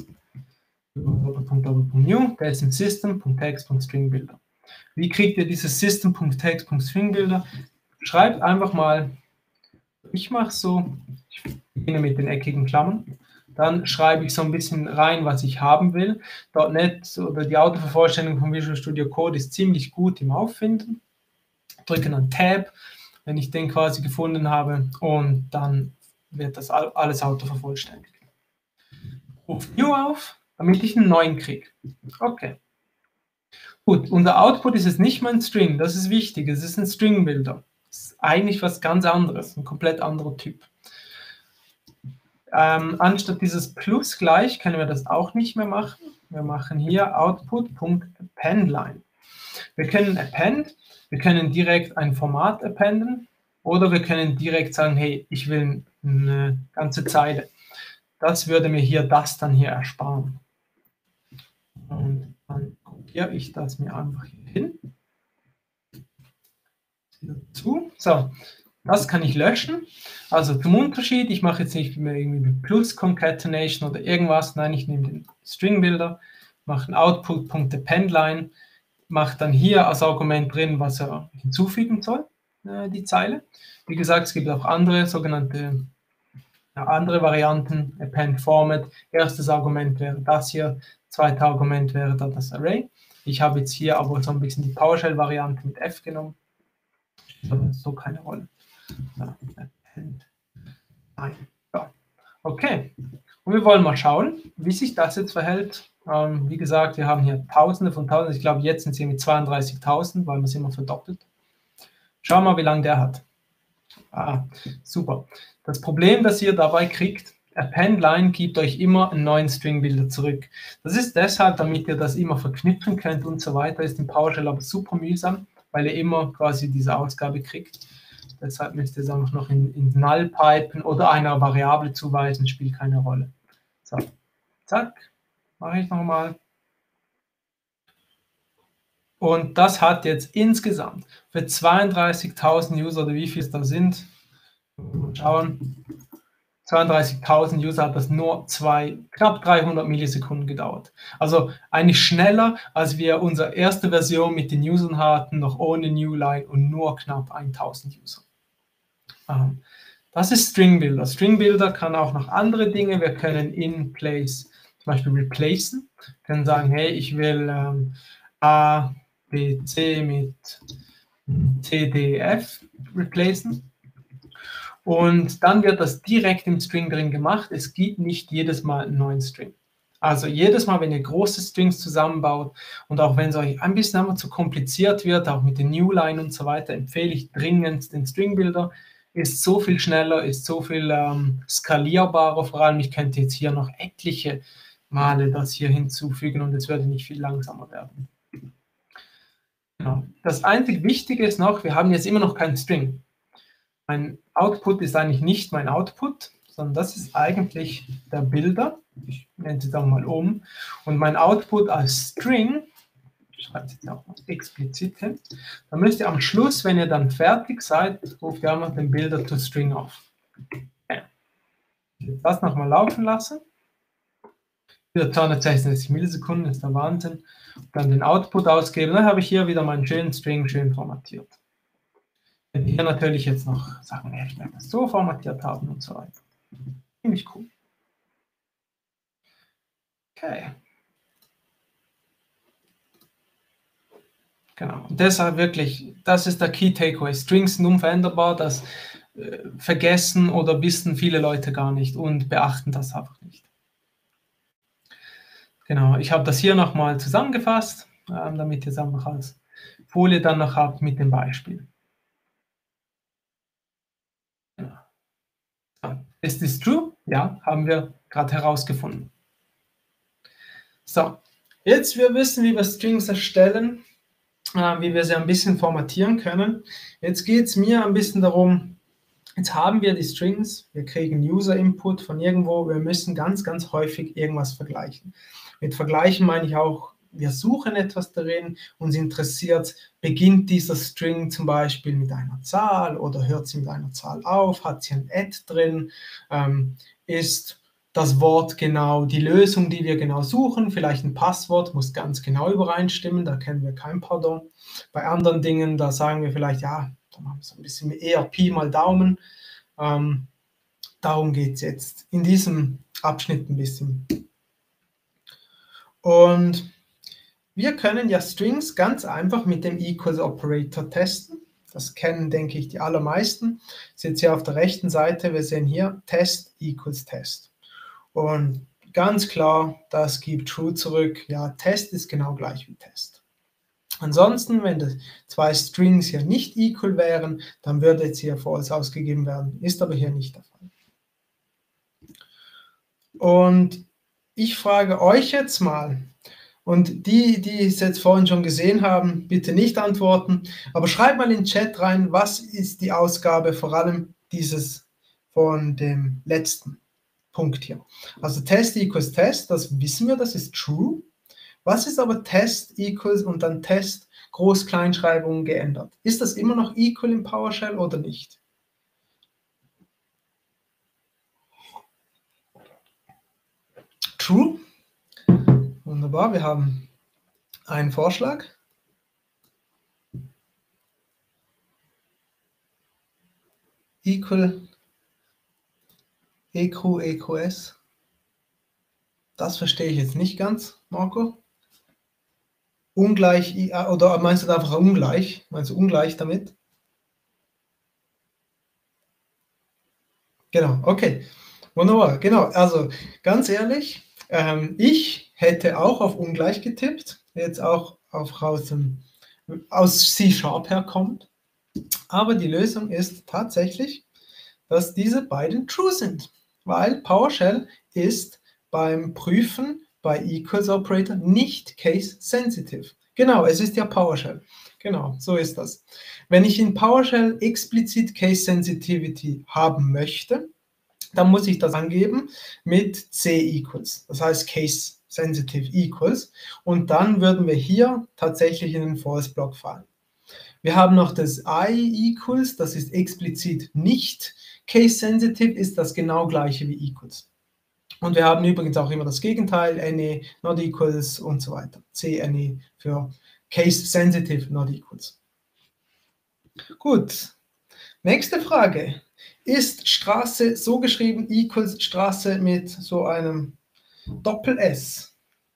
New, der ist im System.text.stringbuilder. Wie kriegt ihr dieses System.text.stringbuilder? Schreibt einfach mal, ich mache so, ich beginne mit den eckigen Klammern, dann schreibe ich so ein bisschen rein, was ich haben will. .NET oder die Autovervollständigung von Visual Studio Code ist ziemlich gut im Auffinden. Drücke dann Tab, wenn ich den quasi gefunden habe, und dann wird das alles autovervollständigt. Ruf New auf, damit ich einen neuen kriege. Okay. Gut, unser Output ist jetzt nicht mein String, das ist wichtig, es ist ein String-Builder. Das ist eigentlich was ganz anderes, ein komplett anderer Typ. Anstatt dieses Plus gleich können wir das auch nicht mehr machen. Wir machen hier Output.appendLine. Wir können append, wir können direkt ein Format appenden oder wir können direkt sagen, hey, ich will eine ganze Zeile. Das würde mir hier das dann hier ersparen. Und dann kopiere ich das mir einfach hier hin. Dazu. So, das kann ich löschen. Also zum Unterschied, ich mache jetzt nicht mehr irgendwie mit Plus Concatenation oder irgendwas. Nein, ich nehme den String-Builder, mache einen Output.appendLine, mache dann hier als Argument drin, was er hinzufügen soll, die Zeile. Wie gesagt, es gibt auch andere sogenannte andere Varianten, Append Format. Erstes Argument wäre das hier, zweites Argument wäre dann das Array. Ich habe jetzt hier aber so ein bisschen die PowerShell-Variante mit F genommen. Aber so keine Rolle. Ja, okay. Und wir wollen mal schauen, wie sich das jetzt verhält. Wie gesagt, wir haben hier Tausende von Tausenden. Ich glaube, jetzt sind es irgendwie 32.000, weil man es immer verdoppelt. Schauen wir mal, wie lange der hat. Super. Das Problem, das ihr dabei kriegt, appendLine gibt euch immer einen neuen String-Builder zurück. Das ist deshalb, damit ihr das immer verknüpfen könnt und so weiter, ist in PowerShell aber super mühsam, weil ihr immer quasi diese Ausgabe kriegt. Deshalb müsst ihr es einfach noch in Null pipen oder einer Variable zuweisen, spielt keine Rolle. So, zack, mache ich nochmal. Und das hat jetzt insgesamt für 32.000 User, oder wie viel es da sind, mal schauen, 32.000 User hat das nur knapp 300 Millisekunden gedauert. Also eigentlich schneller, als wir unsere erste Version mit den Usern hatten, noch ohne Newline und nur knapp 1.000 User. Das ist String Builder. String Builder kann auch noch andere Dinge. Wir können in place zum Beispiel replacen. Wir können sagen, hey, ich will A, B, C mit C, D, F replacen. Und dann wird das direkt im String drin gemacht. Es gibt nicht jedes Mal einen neuen String. Also jedes Mal, wenn ihr große Strings zusammenbaut und auch wenn es euch ein bisschen einfach zu kompliziert wird, auch mit den Newline und so weiter, empfehle ich dringend den String Builder. Ist so viel schneller, ist so viel skalierbarer. Vor allem, ich könnte jetzt hier noch etliche Male das hier hinzufügen und es würde nicht viel langsamer werden. Genau. Das einzig Wichtige ist noch, wir haben jetzt immer noch keinen String. Mein Output ist eigentlich nicht mein Output, sondern das ist eigentlich der Builder. Ich nenne es jetzt auch mal um. Und mein Output als String, ich schreibe es jetzt auch mal explizit hin, dann müsst ihr am Schluss, wenn ihr dann fertig seid, ruft ihr einfach den Builder to String auf. Okay. Das nochmal laufen lassen. Wieder 266 Millisekunden, ist der Wahnsinn. Dann den Output ausgeben, dann habe ich hier wieder meinen schönen String schön formatiert. Wenn wir hier natürlich jetzt noch sagen, ich möchte das so formatiert haben und so weiter. Ziemlich cool. Okay. Genau. Und deshalb wirklich, das ist der Key Takeaway. Strings sind unveränderbar, das vergessen oder wissen viele Leute gar nicht und beachten das einfach nicht. Genau, ich habe das hier nochmal zusammengefasst, damit ihr es einfach als Folie dann noch habt mit dem Beispiel. Ist this true? Ja, haben wir gerade herausgefunden. So, jetzt wir wissen, wie wir Strings erstellen, wie wir sie ein bisschen formatieren können. Jetzt geht es mir ein bisschen darum, jetzt haben wir die Strings, wir kriegen User-Input von irgendwo, wir müssen ganz, ganz häufig irgendwas vergleichen. Mit Vergleichen meine ich auch, wir suchen etwas darin, uns interessiert, beginnt dieser String zum Beispiel mit einer Zahl oder hört sie mit einer Zahl auf, hat sie ein Add drin, ist das Wort genau die Lösung, die wir genau suchen, vielleicht ein Passwort muss ganz genau übereinstimmen, da kennen wir kein Pardon. Bei anderen Dingen, da sagen wir vielleicht, ja, da machen wir so ein bisschen eher Pi mal Daumen. Darum geht es jetzt in diesem Abschnitt ein bisschen. Und wir können ja Strings ganz einfach mit dem Equals Operator testen. Das kennen, denke ich, die allermeisten. Das ist jetzt hier auf der rechten Seite, wir sehen hier Test equals Test. Und ganz klar, das gibt True zurück. Ja, Test ist genau gleich wie Test. Ansonsten, wenn die zwei Strings hier nicht equal wären, dann würde jetzt hier False ausgegeben werden. Ist aber hier nicht der Fall. Und ich frage euch jetzt mal, und die es jetzt vorhin schon gesehen haben, bitte nicht antworten, aber schreibt mal in den Chat rein, was ist die Ausgabe vor allem dieses von dem letzten Punkt hier. Also Test equals Test, das wissen wir, das ist true. Was ist aber Test equals und dann Test Groß-Kleinschreibung geändert? Ist das immer noch equal im PowerShell oder nicht? True. Wunderbar, wir haben einen Vorschlag. Equal, EQ, EQS. Das verstehe ich jetzt nicht ganz, Marco. Ungleich, oder meinst du einfach ungleich? Meinst du ungleich damit? Genau, okay. Wunderbar, genau. Also ganz ehrlich, ich hätte auch auf ungleich getippt, jetzt auch aus C# herkommt. Aber die Lösung ist tatsächlich, dass diese beiden true sind, weil PowerShell ist beim Prüfen bei Equals Operator nicht case sensitive. Genau, es ist ja PowerShell. Genau, so ist das. Wenn ich in PowerShell explizit Case Sensitivity haben möchte, dann muss ich das angeben mit C equals, das heißt Case Sensitive equals, und dann würden wir hier tatsächlich in den False Block fallen. Wir haben noch das I equals, das ist explizit nicht Case Sensitive, ist das genau gleiche wie equals. Und wir haben übrigens auch immer das Gegenteil, NE, not equals und so weiter. CNE für Case Sensitive, not equals. Gut, nächste Frage. Ist Straße so geschrieben, equals Straße mit so einem Doppel-S?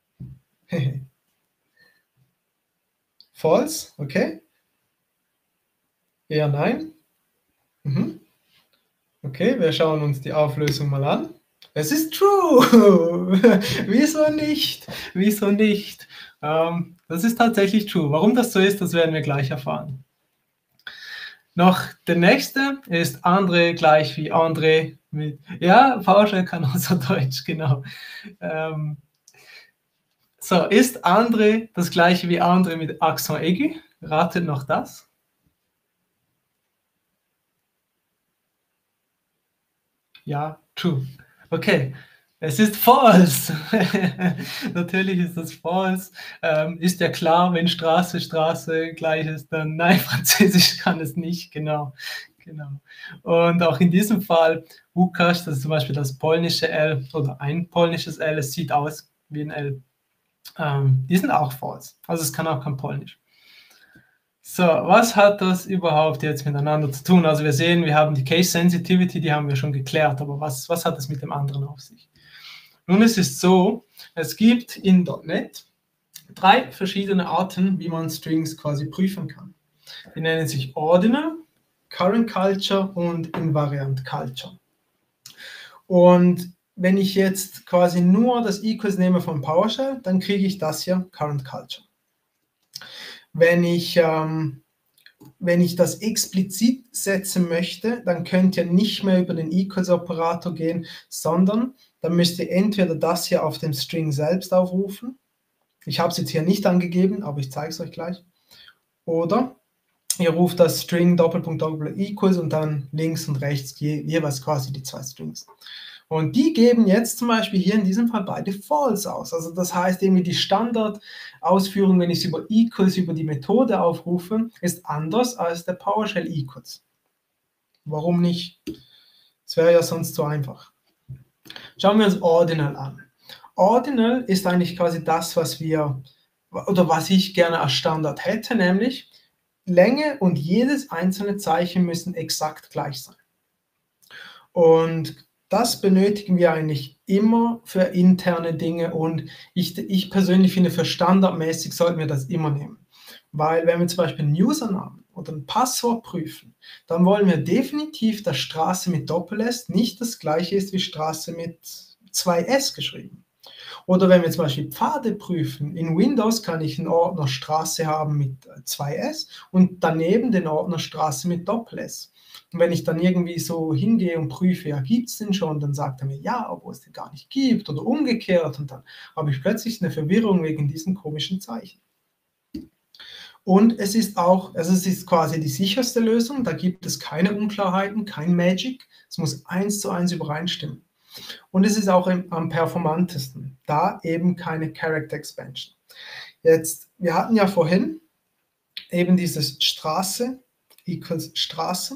False, okay. Eher nein. Okay, wir schauen uns die Auflösung mal an. Es ist true. Wieso nicht? Wieso nicht? Das ist tatsächlich true. Warum das so ist, das werden wir gleich erfahren. Noch der nächste ist André gleich wie André mit, ja, PowerShell kann außer Deutsch, genau. So, ist André das gleiche wie André mit Accent aigu? Ratet noch das? Ja, true. Okay, es ist false. Natürlich ist das false. Ist ja klar, wenn Straße, Straße gleich ist, dann nein, Französisch kann es nicht, genau. Und auch in diesem Fall, Łukasz, das ist zum Beispiel das polnische L oder ein polnisches L, es sieht aus wie ein L. Die sind auch false, also es kann auch kein Polnisch. So, was hat das überhaupt jetzt miteinander zu tun? Also wir sehen, wir haben die Case Sensitivity, die haben wir schon geklärt, aber was hat es mit dem anderen auf sich? Nun, es ist so, es gibt in .NET 3 verschiedene Arten, wie man Strings quasi prüfen kann. Die nennen sich Ordinal, Current Culture und Invariant Culture. Und wenn ich jetzt quasi nur das Equals nehme von PowerShell, dann kriege ich das hier, Current Culture. Wenn ich das explizit setzen möchte, dann könnt ihr nicht mehr über den Equals-Operator gehen, sondern dann müsst ihr entweder das hier auf dem String selbst aufrufen. Ich habe es jetzt hier nicht angegeben, aber ich zeige es euch gleich. Oder ihr ruft das String Doppelpunkt Doppelpunkt Equals und dann links und rechts jeweils quasi die zwei Strings. Und die geben jetzt zum Beispiel hier in diesem Fall beide False aus. Also das heißt, irgendwie die Standardausführung, wenn ich es über Equals, über die Methode aufrufe, ist anders als der PowerShell Equals. Warum nicht? Das wäre ja sonst zu einfach. Schauen wir uns Ordinal an. Ordinal ist eigentlich quasi das, was ich gerne als Standard hätte, nämlich Länge und jedes einzelne Zeichen müssen exakt gleich sein. Und das benötigen wir eigentlich immer für interne Dinge und ich persönlich finde, für standardmäßig sollten wir das immer nehmen. Weil wenn wir zum Beispiel einen Usernamen oder ein Passwort prüfen, dann wollen wir definitiv, dass Straße mit Doppel-S nicht das gleiche ist wie Straße mit 2S geschrieben. Oder wenn wir zum Beispiel Pfade prüfen, in Windows kann ich einen Ordner Straße haben mit 2S und daneben den Ordner Straße mit Doppel-S. Und wenn ich dann irgendwie so hingehe und prüfe, ja, gibt es den schon, dann sagt er mir, ja, obwohl es den gar nicht gibt oder umgekehrt und dann habe ich plötzlich eine Verwirrung wegen diesen komischen Zeichen. Und es ist quasi die sicherste Lösung, da gibt es keine Unklarheiten, kein Magic, es muss 1:1 übereinstimmen. Und es ist auch am performantesten, da eben keine Character Expansion. Jetzt, wir hatten ja vorhin eben dieses Straße equals Straße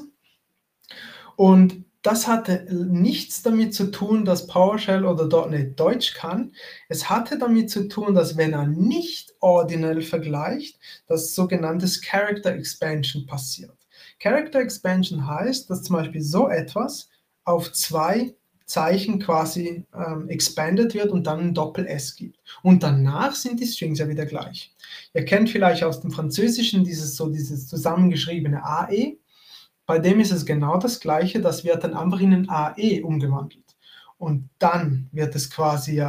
und das hatte nichts damit zu tun, dass PowerShell oder .NET Deutsch kann. Es hatte damit zu tun, dass wenn er nicht ordinal vergleicht, das sogenanntes Character Expansion passiert. Character Expansion heißt, dass zum Beispiel so etwas auf 2 Zeichen quasi expanded wird und dann ein Doppel-S gibt. Und danach sind die Strings ja wieder gleich. Ihr kennt vielleicht aus dem Französischen dieses zusammengeschriebene AE. Bei dem ist es genau das Gleiche, das wird dann einfach in ein AE umgewandelt. Und dann wird es quasi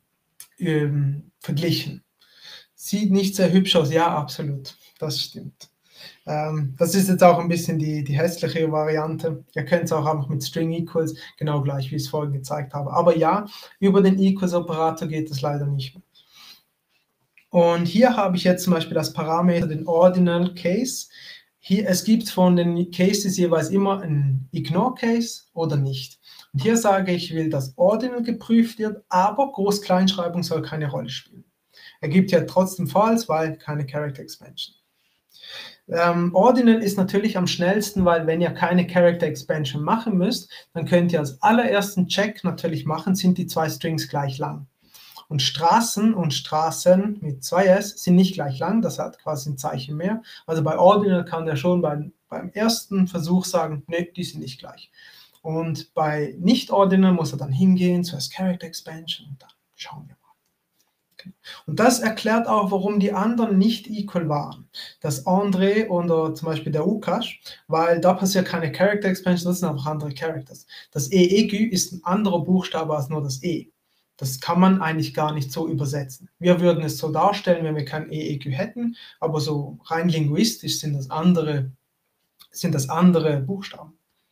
verglichen. Sieht nicht sehr hübsch aus, ja, absolut, das stimmt. Das ist jetzt auch ein bisschen die hässliche Variante. Ihr könnt es auch einfach mit String Equals, genau gleich, wie ich es vorhin gezeigt habe. Aber ja, über den Equals-Operator geht es leider nicht mehr. Und hier habe ich jetzt zum Beispiel als Parameter den Ordinal Case. Es gibt von den Cases jeweils immer einen Ignore Case oder nicht. Und hier sage ich, will, dass Ordinal geprüft wird, aber Groß-Kleinschreibung soll keine Rolle spielen. Ergibt ja trotzdem False, weil keine Character Expansion. Ordinal ist natürlich am schnellsten, weil wenn ihr keine Character Expansion machen müsst, dann könnt ihr als allerersten Check natürlich machen, sind die 2 Strings gleich lang. Und Straßen und Straßen mit 2S sind nicht gleich lang, das hat quasi ein Zeichen mehr. Also bei Ordinal kann der schon beim ersten Versuch sagen, nee, die sind nicht gleich. Und bei Nicht-Ordinal muss er dann hingehen, zuerst Character Expansion und dann schauen wir mal. Und das erklärt auch, warum die anderen nicht equal waren. Das André oder zum Beispiel der Ukash, weil da passiert keine Character Expansion, das sind einfach andere Characters. Das E-Aigu ist ein anderer Buchstabe als nur das E. Das kann man eigentlich gar nicht so übersetzen. Wir würden es so darstellen, wenn wir kein E-Aigu hätten, aber so rein linguistisch sind das andere Buchstaben.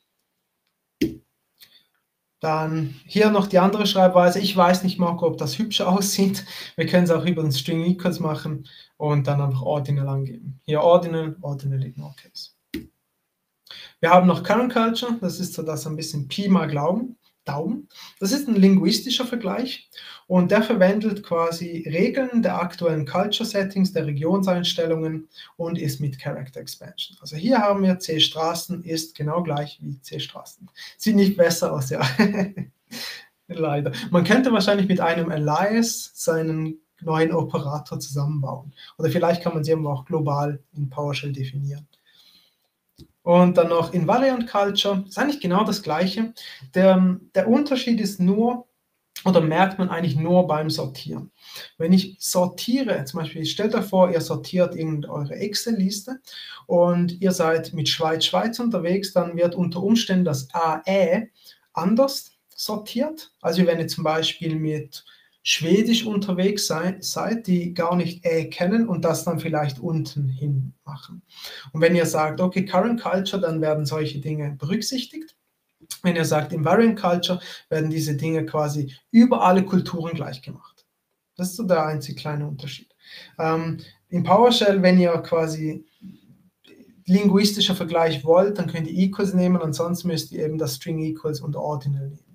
Dann hier noch die andere Schreibweise. Ich weiß nicht, Marco, ob das hübsch aussieht. Wir können es auch über den String Equals machen und dann einfach Ordinal angeben. Hier Ordinal, Ordinal Ignore Case. Wir haben noch Current Culture, das ist so das ein bisschen Pi mal Daumen. Das ist ein linguistischer Vergleich und der verwendet quasi Regeln der aktuellen Culture Settings, der Regionseinstellungen und ist mit Character Expansion. Also hier haben wir C-Straßen ist genau gleich wie C-Straßen. Sieht nicht besser aus, ja. Leider. Man könnte wahrscheinlich mit einem Alias seinen neuen Operator zusammenbauen. Oder vielleicht kann man sie aber auch global in PowerShell definieren. Und dann noch Invariant Culture, ist eigentlich genau das Gleiche. Der Unterschied ist nur, oder merkt man eigentlich nur beim Sortieren. Wenn ich sortiere, zum Beispiel stellt euch vor, ihr sortiert eure Excel-Liste und ihr seid mit Schweiz unterwegs, dann wird unter Umständen das AE anders sortiert, als wenn ihr zum Beispiel mit Schwedisch unterwegs seid, die gar nicht kennen und das dann vielleicht unten hin machen. Und wenn ihr sagt, okay, Current Culture, dann werden solche Dinge berücksichtigt. Wenn ihr sagt Invariant Culture, werden diese Dinge quasi über alle Kulturen gleich gemacht. Das ist so der einzige kleine Unterschied. In PowerShell, wenn ihr quasi linguistischer Vergleich wollt, dann könnt ihr Equals nehmen, ansonsten müsst ihr eben das String Equals und Ordinal nehmen.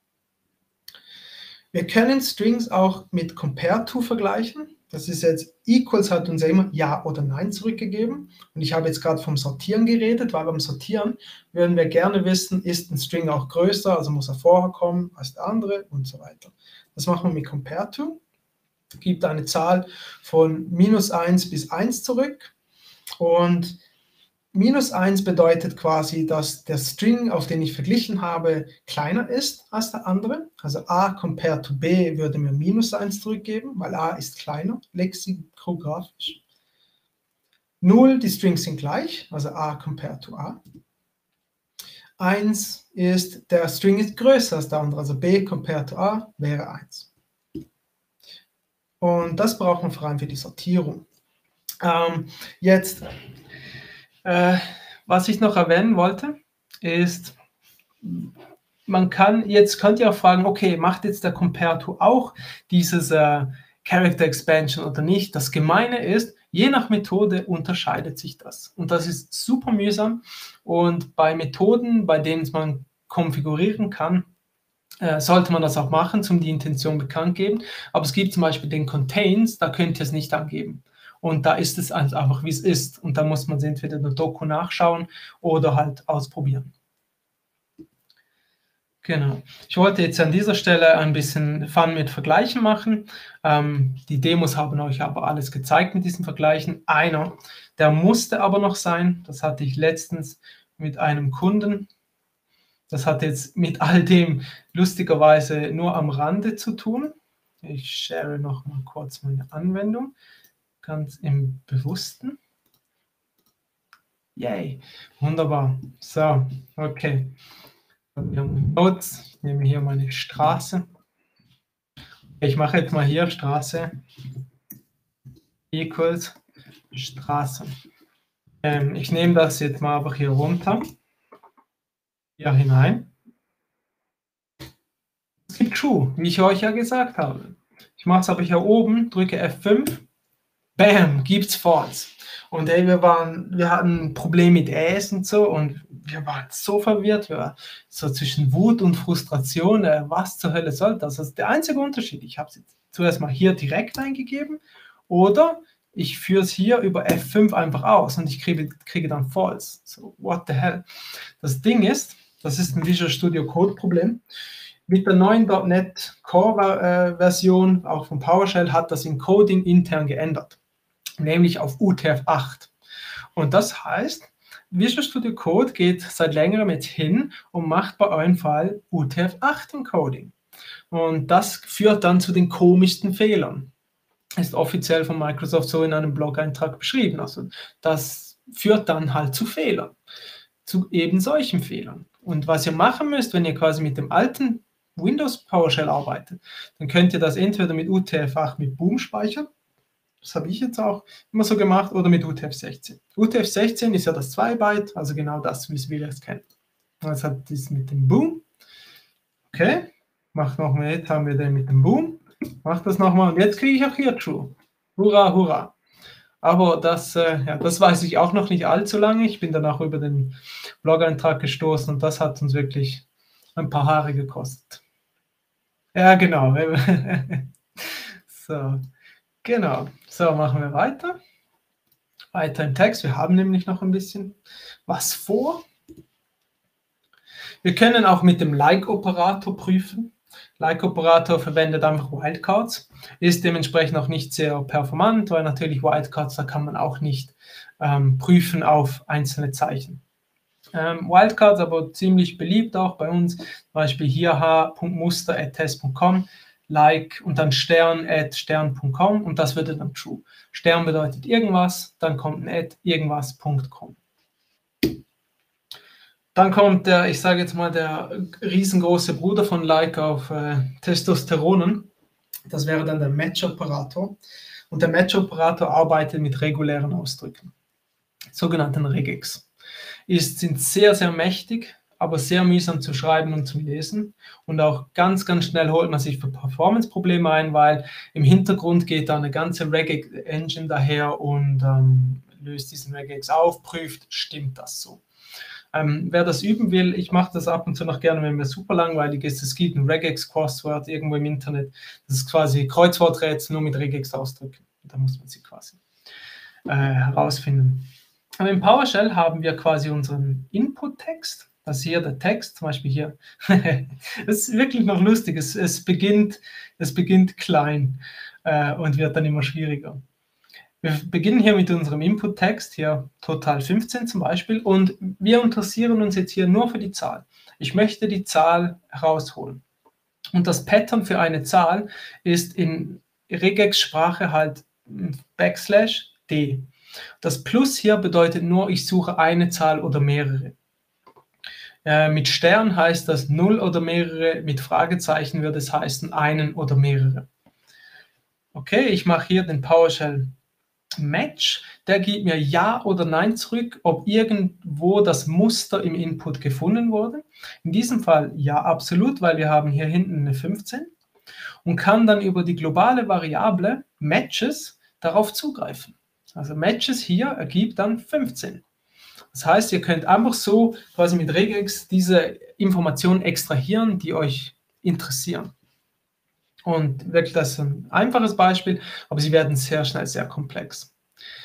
Wir können Strings auch mit Compare to vergleichen. Das ist jetzt, Equals hat uns ja immer Ja oder Nein zurückgegeben. Und ich habe jetzt gerade vom Sortieren geredet, weil beim Sortieren würden wir gerne wissen, ist ein String auch größer, also muss er vorher kommen als der andere und so weiter. Das machen wir mit Compare to. Gibt eine Zahl von -1 bis 1 zurück. Und -1 bedeutet quasi, dass der String, auf den ich verglichen habe, kleiner ist als der andere. Also A compared to B würde mir -1 zurückgeben, weil A ist kleiner, lexikografisch. 0, die Strings sind gleich, also A compared to A. 1 ist, der String ist größer als der andere, also B compared to A wäre 1. Und das brauchen wir vor allem für die Sortierung. Was ich noch erwähnen wollte, ist, jetzt könnt ihr auch fragen, okay, macht jetzt der Compare to auch dieses Character Expansion oder nicht? Das Gemeine ist, je nach Methode unterscheidet sich das. Und das ist super mühsam. Und bei Methoden, bei denen man konfigurieren kann, sollte man das auch machen, zum die Intention bekannt geben. Aber es gibt zum Beispiel den Contains, da könnt ihr es nicht angeben. Und da ist es einfach, wie es ist. Und da muss man es entweder in der Doku nachschauen oder halt ausprobieren. Genau. Ich wollte jetzt an dieser Stelle ein bisschen Fun mit Vergleichen machen. Die Demos haben euch aber alles gezeigt mit diesen Vergleichen. Einer, der musste aber noch sein. Das hatte ich letztens mit einem Kunden. Das hat jetzt mit all dem lustigerweise nur am Rande zu tun. Ich share noch mal kurz meine Anwendung. Ganz im Bewussten. Yay, wunderbar. So, okay. Wir haben Notes. Ich nehme hier meine Straße. Ich mache jetzt mal hier Straße equals Straße. Ich nehme das jetzt mal einfach hier runter. Hier hinein. Es gibt True, wie ich euch ja gesagt habe. Ich mache es aber hier oben, drücke F5. Bam, gibt's False. Und ey, wir hatten ein Problem mit Äs und so und wir waren so verwirrt, wir waren so zwischen Wut und Frustration, was zur Hölle soll das? Das ist der einzige Unterschied. Ich habe es jetzt zuerst mal hier direkt eingegeben oder ich führe es hier über F5 einfach aus und ich kriege dann False. So, what the hell? Das Ding ist, das ist ein Visual Studio Code Problem. Mit der neuen .NET Core Version, auch von PowerShell, hat das Encoding intern geändert, nämlich auf UTF-8. Und das heißt, Visual Studio Code geht seit längerem jetzt hin und macht bei eurem Fall UTF-8 Encoding. Und das führt dann zu den komischsten Fehlern. Ist offiziell von Microsoft so in einem Blog-Eintrag beschrieben. Also das führt dann halt zu Fehlern, zu eben solchen Fehlern. Und was ihr machen müsst, wenn ihr quasi mit dem alten Windows PowerShell arbeitet, dann könnt ihr das entweder mit UTF-8 mit Boom speichern. Das habe ich jetzt auch immer so gemacht, oder mit UTF-16. UTF-16 ist ja das 2 Byte, also genau das, wie wir es kennen. Jetzt hat das mit dem Boom. Okay, jetzt haben wir den mit dem Boom. Mach das nochmal und jetzt kriege ich auch hier True. Hurra, hurra. Aber das weiß ich auch noch nicht allzu lange. Ich bin danach über den Blog-Eintrag gestoßen und das hat uns wirklich ein paar Haare gekostet. Ja, genau. So, genau. So, machen wir weiter. Weiter im Text. Wir haben nämlich noch ein bisschen was vor. Wir können auch mit dem Like-Operator prüfen. Like-Operator verwendet einfach Wildcards, ist dementsprechend auch nicht sehr performant, weil natürlich Wildcards, da kann man auch nicht prüfen auf einzelne Zeichen. Wildcards aber ziemlich beliebt auch bei uns, zum Beispiel hier h.muster@test.com, like und dann stern@stern.com und das würde dann true. Stern bedeutet irgendwas, dann kommt ein irgendwas.com. Dann kommt ich sage jetzt mal, der riesengroße Bruder von Like auf Testosteronen. Das wäre dann der Match-Operator. Und der Match-Operator arbeitet mit regulären Ausdrücken, sogenannten Regex. Sind sehr, sehr mächtig, aber sehr mühsam zu schreiben und zu lesen. Und auch ganz, ganz schnell holt man sich für Performance-Probleme ein, weil im Hintergrund geht da eine ganze Regex-Engine daher und löst diesen Regex auf, prüft, stimmt das so. Wer das üben will, ich mache das ab und zu noch gerne, wenn mir super langweilig ist. Es gibt ein Regex-Crossword irgendwo im Internet. Das ist quasi Kreuzworträtsel nur mit Regex-Ausdrücken. Da muss man sie quasi herausfinden. Aber im PowerShell haben wir quasi unseren Input-Text. Das ist hier der Text, zum Beispiel hier. Das ist wirklich noch lustig. Es beginnt klein und wird dann immer schwieriger. Wir beginnen hier mit unserem Input-Text, hier total 15 zum Beispiel, und wir interessieren uns jetzt hier nur für die Zahl. Ich möchte die Zahl herausholen. Und das Pattern für eine Zahl ist in Regex-Sprache halt \d. Das Plus hier bedeutet nur, ich suche eine Zahl oder mehrere. Mit Stern heißt das 0 oder mehrere, mit Fragezeichen würde es heißen einen oder mehrere. Okay, ich mache hier den PowerShell Match, der gibt mir Ja oder Nein zurück, ob irgendwo das Muster im Input gefunden wurde. In diesem Fall ja, absolut, weil wir haben hier hinten eine 15 und kann dann über die globale Variable Matches darauf zugreifen. Also Matches hier ergibt dann 15. Das heißt, ihr könnt einfach so quasi mit Regex diese Informationen extrahieren, die euch interessieren. Und wirklich, das ist ein einfaches Beispiel, aber sie werden sehr schnell sehr komplex.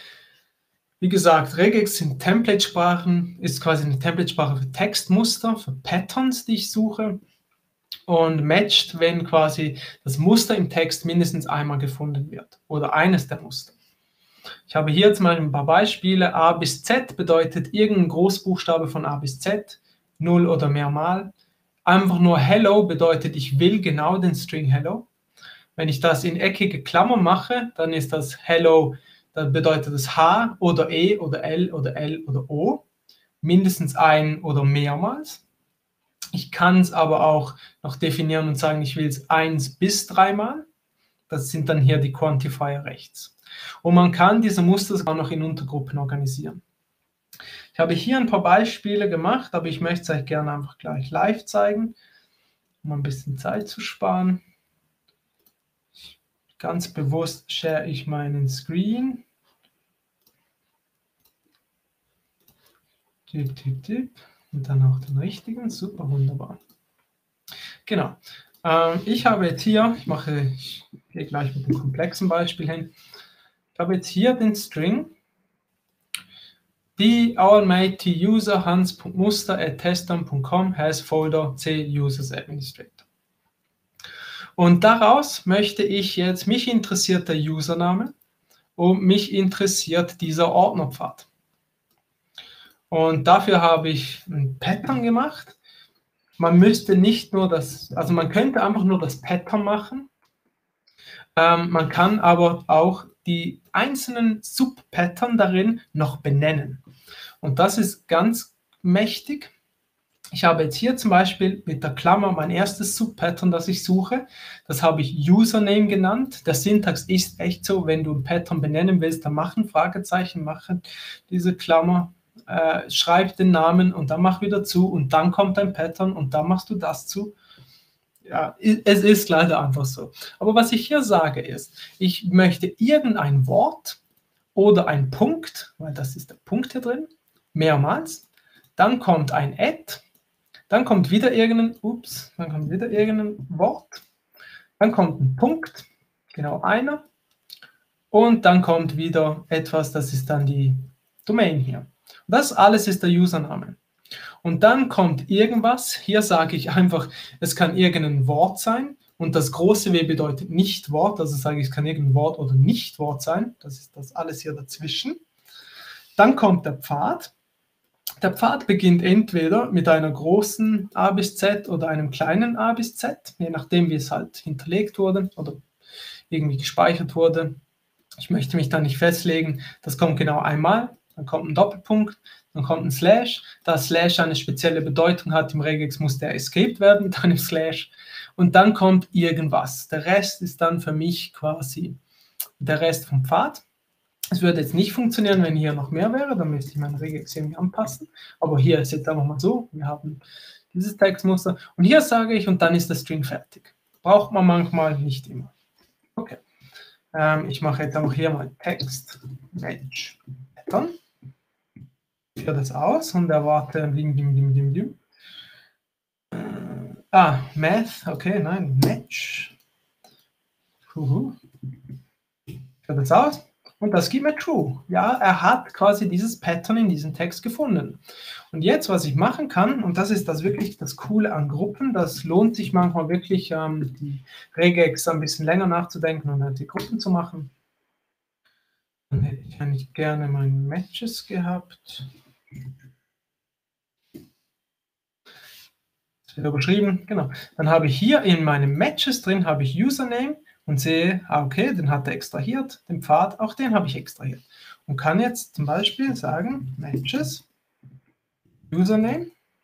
Wie gesagt, Regex sind Template-Sprachen, ist quasi eine Template-Sprache für Textmuster, für Patterns, die ich suche. Und matched, wenn quasi das Muster im Text mindestens einmal gefunden wird oder eines der Muster. Ich habe hier zum Beispiel ein paar Beispiele. A bis Z bedeutet irgendein Großbuchstabe von A bis Z, 0 oder mehrmal. Einfach nur Hello bedeutet, ich will genau den String Hello. Wenn ich das in eckige Klammern mache, dann ist das Hello, dann bedeutet das H oder E oder L oder L oder O, mindestens ein oder mehrmals. Ich kann es aber auch noch definieren und sagen, ich will es 1 bis 3 Mal. Das sind dann hier die Quantifier rechts. Und man kann diese Muster auch noch in Untergruppen organisieren. Ich habe hier ein paar Beispiele gemacht, aber ich möchte es euch gerne einfach gleich live zeigen, um ein bisschen Zeit zu sparen. Ganz bewusst share ich meinen Screen. Tipp, tipp, tipp. Und dann auch den richtigen. Super, wunderbar. Genau. Ich habe jetzt hier, ich gehe gleich mit dem komplexen Beispiel hin. Ich habe jetzt hier den String. The almighty user hans.muster@testern.com has folder c users administrator. Und daraus möchte ich jetzt, mich interessiert der Username und mich interessiert dieser Ordnerpfad. Und dafür habe ich ein Pattern gemacht. Man müsste nicht nur also man könnte einfach nur das Pattern machen. Man kann aber auch die einzelnen Subpattern darin noch benennen. Und das ist ganz mächtig. Ich habe jetzt hier zum Beispiel mit der Klammer mein erstes Subpattern, das ich suche. Das habe ich Username genannt. Der Syntax ist echt so, wenn du ein Pattern benennen willst, dann mach ein Fragezeichen, mache diese Klammer, schreib den Namen und dann mach wieder zu und dann kommt ein Pattern und dann machst du das zu. Ja, es ist leider einfach so. Aber was ich hier sage ist, ich möchte irgendein Wort oder ein Punkt, weil das ist der Punkt hier drin, mehrmals. Dann kommt ein Add, dann kommt wieder irgendein Wort, dann kommt ein Punkt, genau einer, und dann kommt wieder etwas, das ist dann die Domain hier. Und das alles ist der Username. Und dann kommt irgendwas, hier sage ich einfach, es kann irgendein Wort sein und das große W bedeutet Nicht-Wort, also sage ich, es kann irgendein Wort oder Nicht-Wort sein, das ist das alles hier dazwischen. Dann kommt der Pfad. Der Pfad beginnt entweder mit einer großen A bis Z oder einem kleinen A bis Z, je nachdem wie es halt hinterlegt wurde oder irgendwie gespeichert wurde. Ich möchte mich da nicht festlegen, das kommt genau einmal. Dann kommt ein Doppelpunkt, dann kommt ein Slash. Da Slash eine spezielle Bedeutung hat im Regex, muss der escaped werden mit einem Slash. Und dann kommt irgendwas. Der Rest ist dann für mich quasi der Rest vom Pfad. Es würde jetzt nicht funktionieren, wenn hier noch mehr wäre, dann müsste ich meinen Regex irgendwie anpassen. Aber hier ist jetzt einfach mal so, wir haben dieses Textmuster. Und hier sage ich, und dann ist der String fertig. Braucht man manchmal, nicht immer. Okay. Ich mache jetzt auch hier mal Text, Match, Pattern. Ich führe das aus und erwarte Math, okay, nein, Match. Ich führe das aus. Und das gibt mir True. Ja, er hat quasi dieses Pattern in diesem Text gefunden. Und jetzt, was ich machen kann, und das ist das wirklich das Coole an Gruppen, das lohnt sich manchmal wirklich, die Regex ein bisschen länger nachzudenken und dann die Gruppen zu machen. Dann hätte ich eigentlich gerne meine Matches gehabt. Das wird überschrieben, genau. Dann habe ich hier in meinen Matches drin, habe ich Username und sehe, okay, den hat er extrahiert, den Pfad, auch den habe ich extrahiert. Und kann jetzt zum Beispiel sagen, Matches, Username,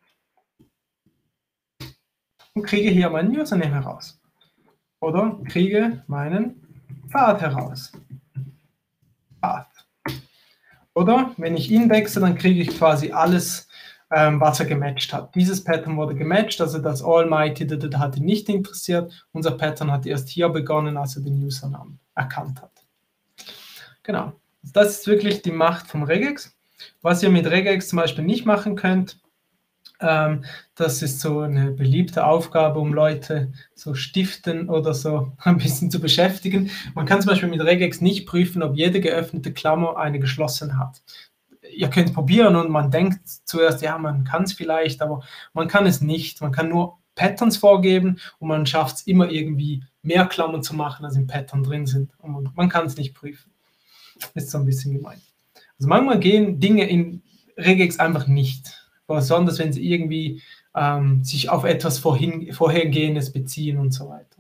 und kriege hier meinen Username heraus. Oder kriege meinen Pfad heraus. Pfad. Oder wenn ich indexe, dann kriege ich quasi alles, was er gematcht hat. Dieses Pattern wurde gematcht, also das Almighty, das hat ihn nicht interessiert. Unser Pattern hat erst hier begonnen, als er den Usernamen erkannt hat. Genau. Das ist wirklich die Macht vom Regex. Was ihr mit Regex zum Beispiel nicht machen könnt, das ist so eine beliebte Aufgabe, um Leute so stiften oder so ein bisschen zu beschäftigen. Man kann zum Beispiel mit Regex nicht prüfen, ob jede geöffnete Klammer eine geschlossene hat. Ihr könnt probieren und man denkt zuerst, ja, man kann es vielleicht, aber man kann es nicht. Man kann nur Patterns vorgeben und man schafft es immer irgendwie mehr Klammern zu machen, als im Pattern drin sind. Und man kann es nicht prüfen. Ist so ein bisschen gemein. Also manchmal gehen Dinge in Regex einfach nicht. Besonders wenn sie irgendwie sich auf etwas Vorhergehendes beziehen und so weiter.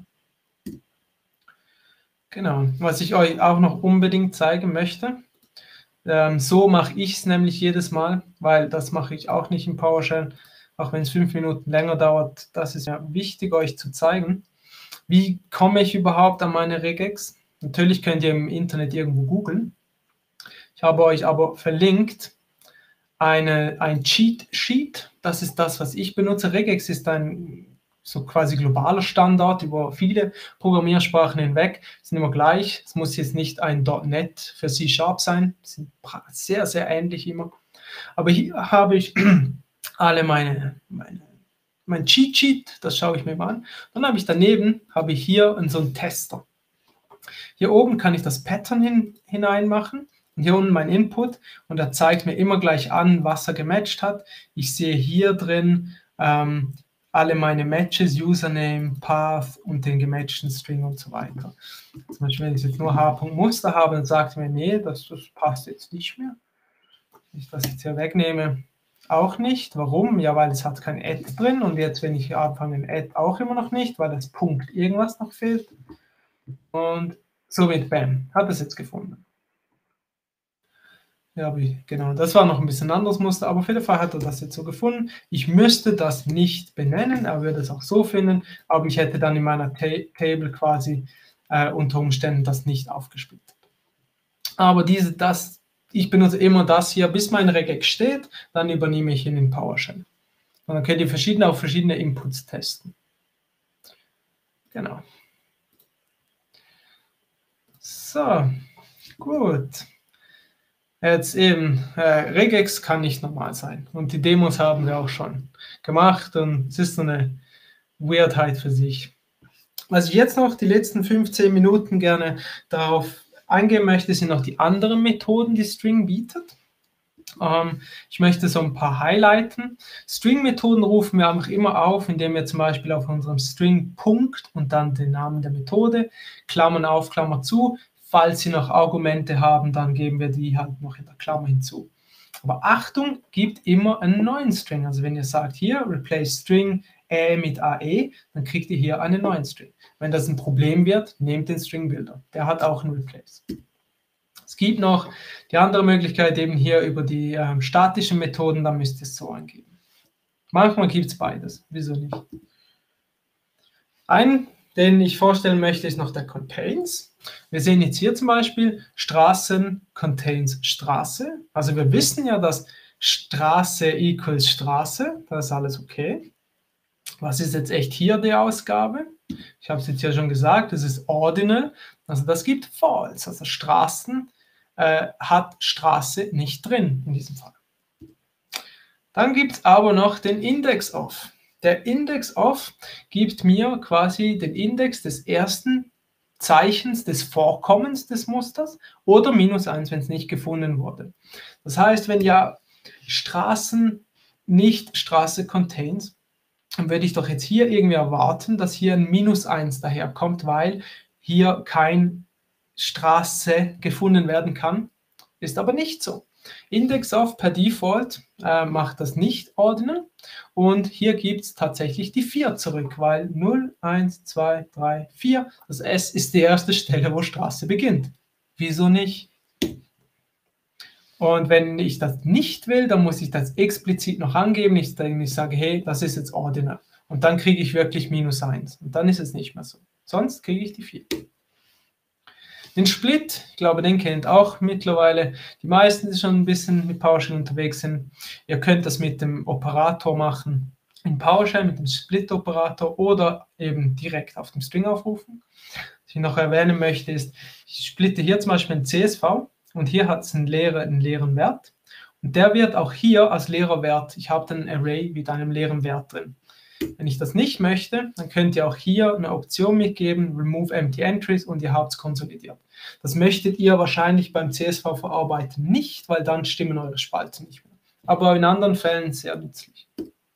Genau, was ich euch auch noch unbedingt zeigen möchte, so mache ich es nämlich jedes Mal, weil das mache ich auch nicht in PowerShell, auch wenn es 5 Minuten länger dauert. Das ist ja wichtig, euch zu zeigen. Wie komme ich überhaupt an meine Regex? Natürlich könnt ihr im Internet irgendwo googeln. Ich habe euch aber verlinkt ein Cheat Sheet, das ist das, was ich benutze. Regex ist ein so quasi globaler Standard über viele Programmiersprachen hinweg, sind immer gleich. Es muss jetzt nicht ein .NET für C# sein, sind sehr, sehr ähnlich immer. Aber hier habe ich alle mein Cheat Sheet, das schaue ich mir mal an. Dann habe ich daneben, hier so einen Tester. Hier oben kann ich das Pattern hineinmachen. Und hier unten mein Input und er zeigt mir immer gleich an, was er gematcht hat. Ich sehe hier drin alle meine Matches, Username, Path und den gematchten String und so weiter. Zum Beispiel, wenn ich jetzt nur H.Muster habe, dann sagt er mir, nee, das passt jetzt nicht mehr. Wenn ich das jetzt hier wegnehme, auch nicht. Warum? Ja, weil es hat kein Add drin und jetzt, wenn ich anfange, ein Add auch immer noch nicht, weil das Punkt irgendwas noch fehlt. Und somit, bam, hat es jetzt gefunden. Ja, genau, das war noch ein bisschen anderes Muster, aber auf jeden Fall hat er das jetzt so gefunden. Ich müsste das nicht benennen, er würde es auch so finden, aber ich hätte dann in meiner Table quasi unter Umständen das nicht aufgesplittet. Aber ich benutze immer das hier, bis mein Regex steht, dann übernehme ich ihn in PowerShell. Und dann könnt ihr auf verschiedene Inputs testen. Genau. So, gut. Jetzt eben, Regex kann nicht normal sein. Und die Demos haben wir auch schon gemacht und es ist so eine Weirdheit für sich. Was ich jetzt noch die letzten 15 Minuten gerne darauf eingehen möchte, sind noch die anderen Methoden, die String bietet. Ich möchte so ein paar highlighten. String-Methoden rufen wir einfach immer auf, indem wir zum Beispiel auf unserem String-Punkt und dann den Namen der Methode, Klammern auf, Klammer zu. Falls Sie noch Argumente haben, dann geben wir die halt noch in der Klammer hinzu. Aber Achtung, gibt immer einen neuen String. Also wenn ihr sagt hier, replace String mit AE, dann kriegt ihr hier einen neuen String. Wenn das ein Problem wird, nehmt den String Builder. Der hat auch einen Replace. Es gibt noch die andere Möglichkeit eben hier über die statischen Methoden, da müsst ihr es so angeben. Manchmal gibt es beides, wieso nicht? Einen, den ich vorstellen möchte, ist noch der Contains. Wir sehen jetzt hier zum Beispiel Straßen contains Straße. Also wir wissen ja, dass Straße equals Straße, das ist alles okay. Was ist jetzt echt hier die Ausgabe? Ich habe es jetzt ja schon gesagt, das ist ordinal, also das gibt false, also Straßen hat Straße nicht drin in diesem Fall. Dann gibt es aber noch den Index of. Der Index of gibt mir quasi den Index des ersten Zeichens des Vorkommens des Musters oder -1, wenn es nicht gefunden wurde. Das heißt, wenn ja Straßen nicht Straße contains, dann würde ich doch jetzt hier irgendwie erwarten, dass hier ein -1 daherkommt, weil hier kein Straße gefunden werden kann. Ist aber nicht so. Index of per Default macht das nicht ordinal und hier gibt es tatsächlich die 4 zurück, weil 0, 1, 2, 3, 4, das S ist die erste Stelle, wo Straße beginnt. Wieso nicht? Und wenn ich das nicht will, dann muss ich das explizit noch angeben. Ich sage, hey, das ist jetzt ordinal. Und dann kriege ich wirklich -1 und dann ist es nicht mehr so. Sonst kriege ich die 4. Den Split, ich glaube, den kennt auch mittlerweile die meisten, die schon ein bisschen mit PowerShell unterwegs sind. Ihr könnt das mit dem Operator machen in PowerShell, mit dem Split-Operator oder eben direkt auf dem String aufrufen. Was ich noch erwähnen möchte ist, ich splitte hier zum Beispiel ein CSV und hier hat es einen leeren Wert. Und der wird auch hier als leerer Wert, ich habe dann ein Array mit einem leeren Wert drin. Wenn ich das nicht möchte, dann könnt ihr auch hier eine Option mitgeben, Remove Empty Entries, und ihr habt es konsolidiert. Das möchtet ihr wahrscheinlich beim CSV verarbeiten nicht, weil dann stimmen eure Spalten nicht mehr. Aber in anderen Fällen sehr nützlich.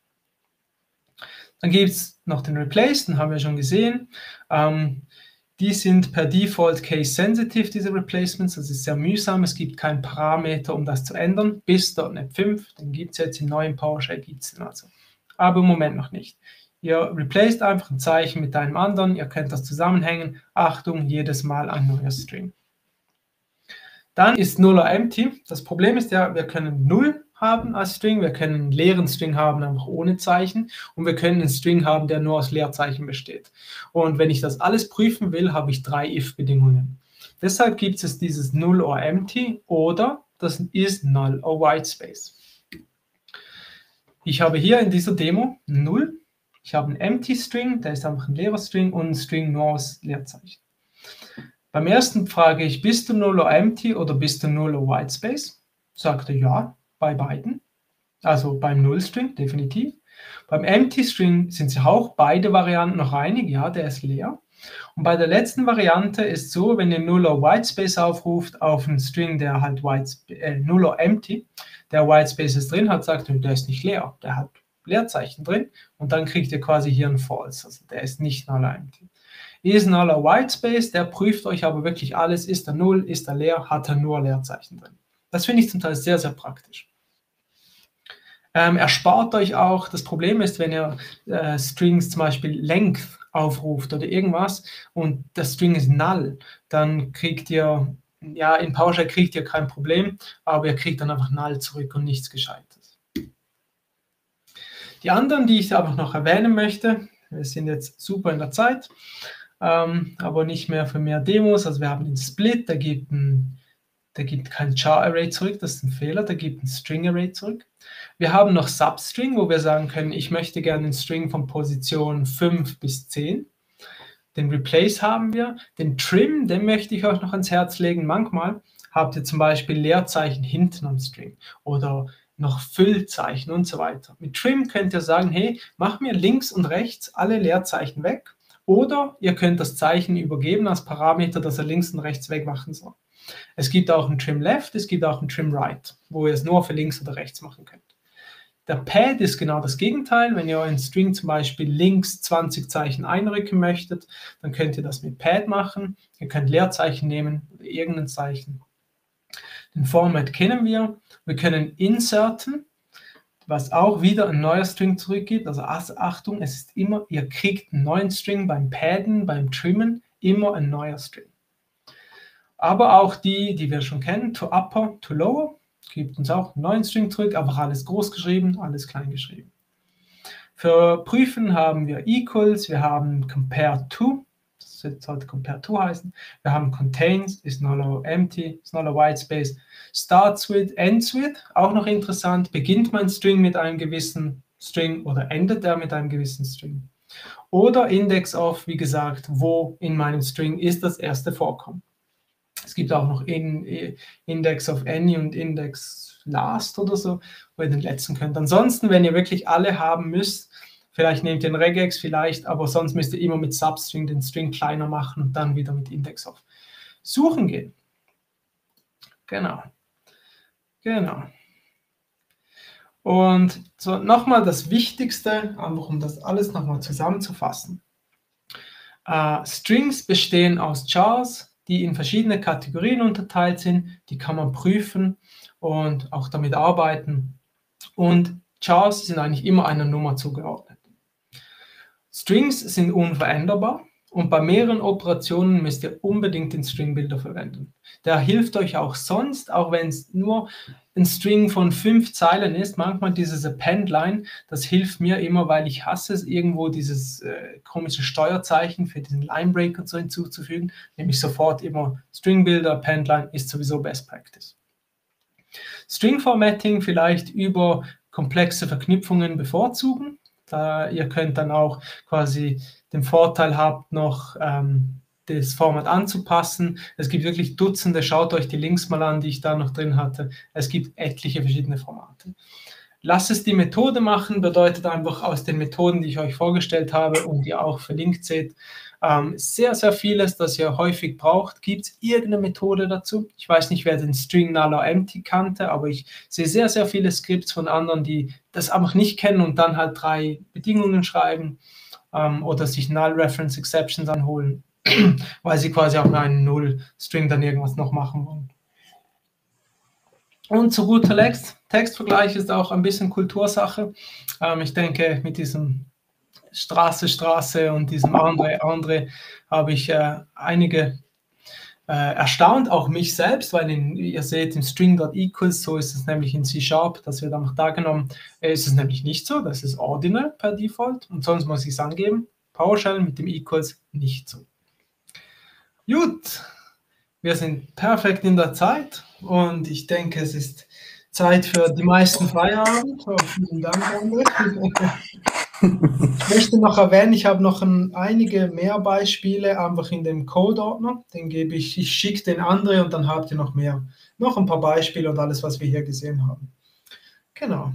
Dann gibt es noch den Replace, den haben wir schon gesehen. Die sind per Default case-sensitive, diese Replacements. Das ist sehr mühsam. Es gibt keinen Parameter, um das zu ändern. Bis .NET 5, den gibt es jetzt im neuen PowerShell, gibt es den also. Aber im Moment noch nicht. Ihr replaced einfach ein Zeichen mit einem anderen, ihr könnt das zusammenhängen. Achtung, jedes Mal ein neuer String. Dann ist null or empty. Das Problem ist ja, wir können 0 haben als String, wir können einen leeren String haben, einfach ohne Zeichen, und wir können einen String haben, der nur aus Leerzeichen besteht. Und wenn ich das alles prüfen will, habe ich 3 if-Bedingungen. Deshalb gibt es dieses null or empty oder das ist null or whitespace. Ich habe hier in dieser Demo 0, ich habe einen empty String, der ist einfach ein leerer String, und ein String nur aus Leerzeichen. Beim ersten frage ich, bist du null or empty oder bist du null or whitespace? Sagt er ja, bei beiden. Also beim Null-String definitiv. Beim Empty-String sind sie auch beide Varianten noch einig, ja, der ist leer. Und bei der letzten Variante ist so, wenn ihr null or whitespace aufruft auf einen String, der halt null or empty, der Whitespaces drin hat, sagt er, der ist nicht leer, der hat Leerzeichen drin, und dann kriegt ihr quasi hier ein False, also der ist nicht null or empty. Ist null or whitespace, der prüft euch aber wirklich alles, ist er null, ist er leer, hat er nur Leerzeichen drin. Das finde ich zum Teil sehr, sehr praktisch. Erspart euch auch, das Problem ist, wenn ihr Strings zum Beispiel Length aufruft oder irgendwas und das String ist null, dann kriegt ihr, ja, in PowerShell kriegt ihr kein Problem, aber ihr kriegt dann einfach null zurück und nichts Gescheites. Die anderen, die ich einfach noch erwähnen möchte, wir sind jetzt super in der Zeit, aber nicht mehr für mehr Demos. Also wir haben den Split, der gibt kein Char-Array zurück, das ist ein Fehler, der gibt ein String-Array zurück. Wir haben noch Substring, wo wir sagen können, ich möchte gerne einen String von Position 5 bis 10. Den Replace haben wir. Den Trim, den möchte ich euch noch ans Herz legen. Manchmal habt ihr zum Beispiel Leerzeichen hinten am String oder noch Füllzeichen und so weiter. Mit Trim könnt ihr sagen, hey, mach mir links und rechts alle Leerzeichen weg, oder ihr könnt das Zeichen übergeben als Parameter, dass er links und rechts wegmachen soll. Es gibt auch einen Trim Left, es gibt auch einen Trim Right, wo ihr es nur für links oder rechts machen könnt. Der Pad ist genau das Gegenteil. Wenn ihr euren String zum Beispiel links 20 Zeichen einrücken möchtet, dann könnt ihr das mit Pad machen. Ihr könnt Leerzeichen nehmen oder irgendein Zeichen. Den Format kennen wir. Wir können inserten, was auch wieder ein neuer String zurückgibt. Also Achtung, es ist immer, ihr kriegt einen neuen String beim Padden, beim Trimmen, immer ein neuer String. Aber auch die wir schon kennen, to upper, to lower, gibt uns auch einen neuen String zurück, einfach alles groß geschrieben, alles klein geschrieben. Für Prüfen haben wir equals, wir haben compare to, das sollte compare to heißen, wir haben contains, is null or empty, is null or white space, starts with, ends with, auch noch interessant, beginnt mein String mit einem gewissen String oder endet er mit einem gewissen String. Oder Index of, wie gesagt, wo in meinem String ist das erste Vorkommen. Es gibt auch noch Index of any und Index last oder so, wo ihr den letzten könnt. Ansonsten, wenn ihr wirklich alle haben müsst, vielleicht nehmt ihr einen Regex vielleicht, aber sonst müsst ihr immer mit Substring den String kleiner machen und dann wieder mit Index of suchen gehen. Genau. Und so nochmal das Wichtigste, einfach um das alles nochmal zusammenzufassen. Strings bestehen aus Chars, die in verschiedene Kategorien unterteilt sind, die kann man prüfen und auch damit arbeiten. Und Chars sind eigentlich immer einer Nummer zugeordnet. Strings sind unveränderbar und bei mehreren Operationen müsst ihr unbedingt den String-Builder verwenden. Der hilft euch auch sonst, auch wenn es nur ein String von 5 Zeilen ist, manchmal dieses Append-Line, das hilft mir immer, weil ich hasse es, irgendwo dieses komische Steuerzeichen für diesen Line-Break und so hinzuzufügen, nämlich sofort immer String-Builder, Append-Line ist sowieso Best Practice. String-Formatting vielleicht über komplexe Verknüpfungen bevorzugen. Ihr könnt dann auch quasi den Vorteil habt, noch das Format anzupassen. Es gibt wirklich Dutzende, schaut euch die Links mal an, die ich da noch drin hatte. Es gibt etliche verschiedene Formate. Lasst es die Methode machen, bedeutet einfach aus den Methoden, die ich euch vorgestellt habe und ihr auch verlinkt seht, sehr, sehr vieles, das ihr häufig braucht. Gibt es irgendeine Methode dazu? Ich weiß nicht, wer den String Null or Empty kannte, aber ich sehe sehr, sehr viele Skripts von anderen, die das einfach nicht kennen und dann halt 3 Bedingungen schreiben oder sich Null Reference Exceptions anholen, weil sie quasi auf einen Null-String dann irgendwas noch machen wollen. Und zu guter Letzt, Textvergleich ist auch ein bisschen Kultursache. Ich denke, mit diesem Straße und diesem Andre habe ich einige erstaunt, auch mich selbst, weil ihr seht im String.equals, so ist es nämlich in C#, das wird einfach da genommen, ist es nämlich nicht so, das ist Ordinal per Default und sonst muss ich es angeben, PowerShell mit dem Equals nicht so. Gut, wir sind perfekt in der Zeit und ich denke, es ist Zeit für die meisten Feierabend. So, vielen Dank, Andre. Ich möchte noch erwähnen, ich habe noch einige mehr Beispiele einfach in dem Code-Ordner. Den gebe ich schicke den Andre und dann habt ihr noch mehr. Noch ein paar Beispiele und alles, was wir hier gesehen haben. Genau.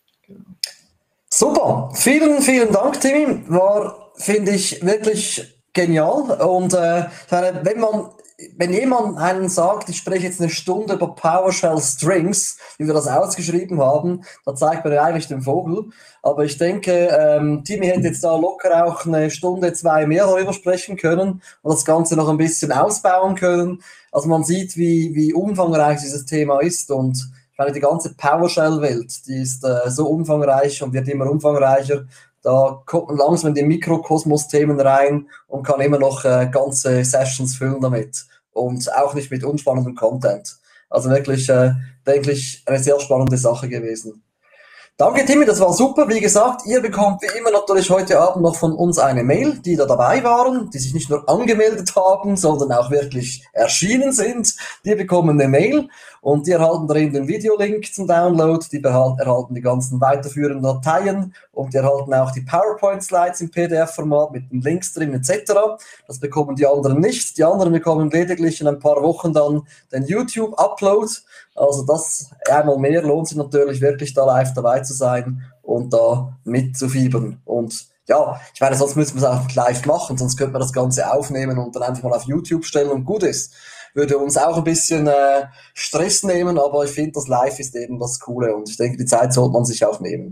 Super, vielen Dank, Timmy. War, finde ich, wirklich genial. Und wenn jemand einen sagt, ich spreche jetzt eine Stunde über PowerShell Strings, wie wir das ausgeschrieben haben, da zeigt man ja eigentlich den Vogel. Aber ich denke, Timmy hätte jetzt da locker auch eine Stunde, 2 mehr darüber sprechen können und das Ganze noch ein bisschen ausbauen können. Also man sieht, wie umfangreich dieses Thema ist und ich meine, die ganze PowerShell-Welt, die ist so umfangreich und wird immer umfangreicher. Da kommt man langsam in die Mikrokosmos-Themen rein und kann immer noch ganze Sessions füllen damit. Und auch nicht mit unspannendem Content. Also wirklich, denke ich, eine sehr spannende Sache gewesen. Danke, Timmy, das war super. Wie gesagt, ihr bekommt wie immer natürlich heute Abend noch von uns eine Mail, die da dabei waren, die sich nicht nur angemeldet haben, sondern auch wirklich erschienen sind. Die bekommen eine Mail und die erhalten darin den Videolink zum Download, die erhalten die ganzen weiterführenden Dateien und die erhalten auch die PowerPoint-Slides im PDF-Format mit den Links drin etc. Das bekommen die anderen nicht. Die anderen bekommen lediglich in ein paar Wochen dann den YouTube-Upload. Also das einmal mehr lohnt sich natürlich wirklich da live dabei zu sein und da mitzufiebern. Und ja, ich meine, sonst müssen wir es auch live machen, sonst könnte man das Ganze aufnehmen und dann einfach mal auf YouTube stellen und gut ist. Würde uns auch ein bisschen Stress nehmen, aber ich finde, das Live ist eben das Coole und ich denke, die Zeit sollte man sich auch nehmen.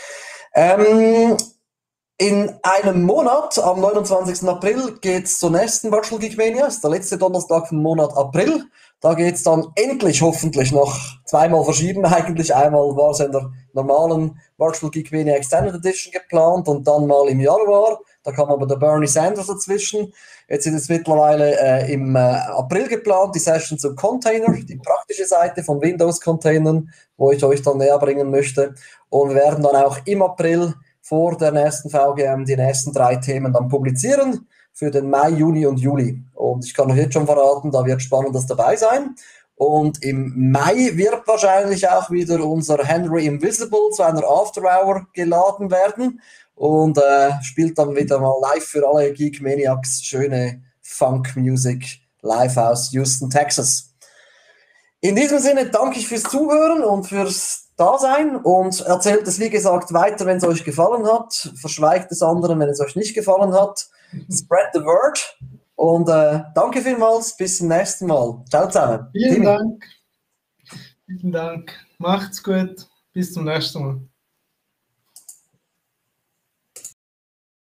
In einem Monat, am 29. April, geht es zur nächsten Virtual Geek Mania. Das ist der letzte Donnerstag vom Monat April. Da geht es dann endlich, hoffentlich noch zweimal verschieben eigentlich. Einmal war es in der normalen Virtual Geek Mania Extended Edition geplant und dann mal im Januar. Da kam aber der Bernie Sanders dazwischen. Jetzt sind es mittlerweile im April geplant, die Session zum Container, die praktische Seite von Windows-Containern, wo ich euch dann näher bringen möchte. Und wir werden dann auch im April vor der nächsten VGM die nächsten 3 Themen dann publizieren für den Mai, Juni und Juli. Und ich kann euch jetzt schon verraten, da wird Spannendes dabei sein. Und im Mai wird wahrscheinlich auch wieder unser Henry Invisible zu einer After-Hour geladen werden und spielt dann wieder mal live für alle Geek Maniacs schöne Funk-Music live aus Houston, Texas. In diesem Sinne danke ich fürs Zuhören und fürs Dasein und erzählt es, wie gesagt, weiter, wenn es euch gefallen hat. Verschweigt es anderen, wenn es euch nicht gefallen hat. Spread the word. Und danke vielmals, bis zum nächsten Mal. Ciao zusammen. Vielen Dank. Vielen Dank. Macht's gut. Bis zum nächsten Mal.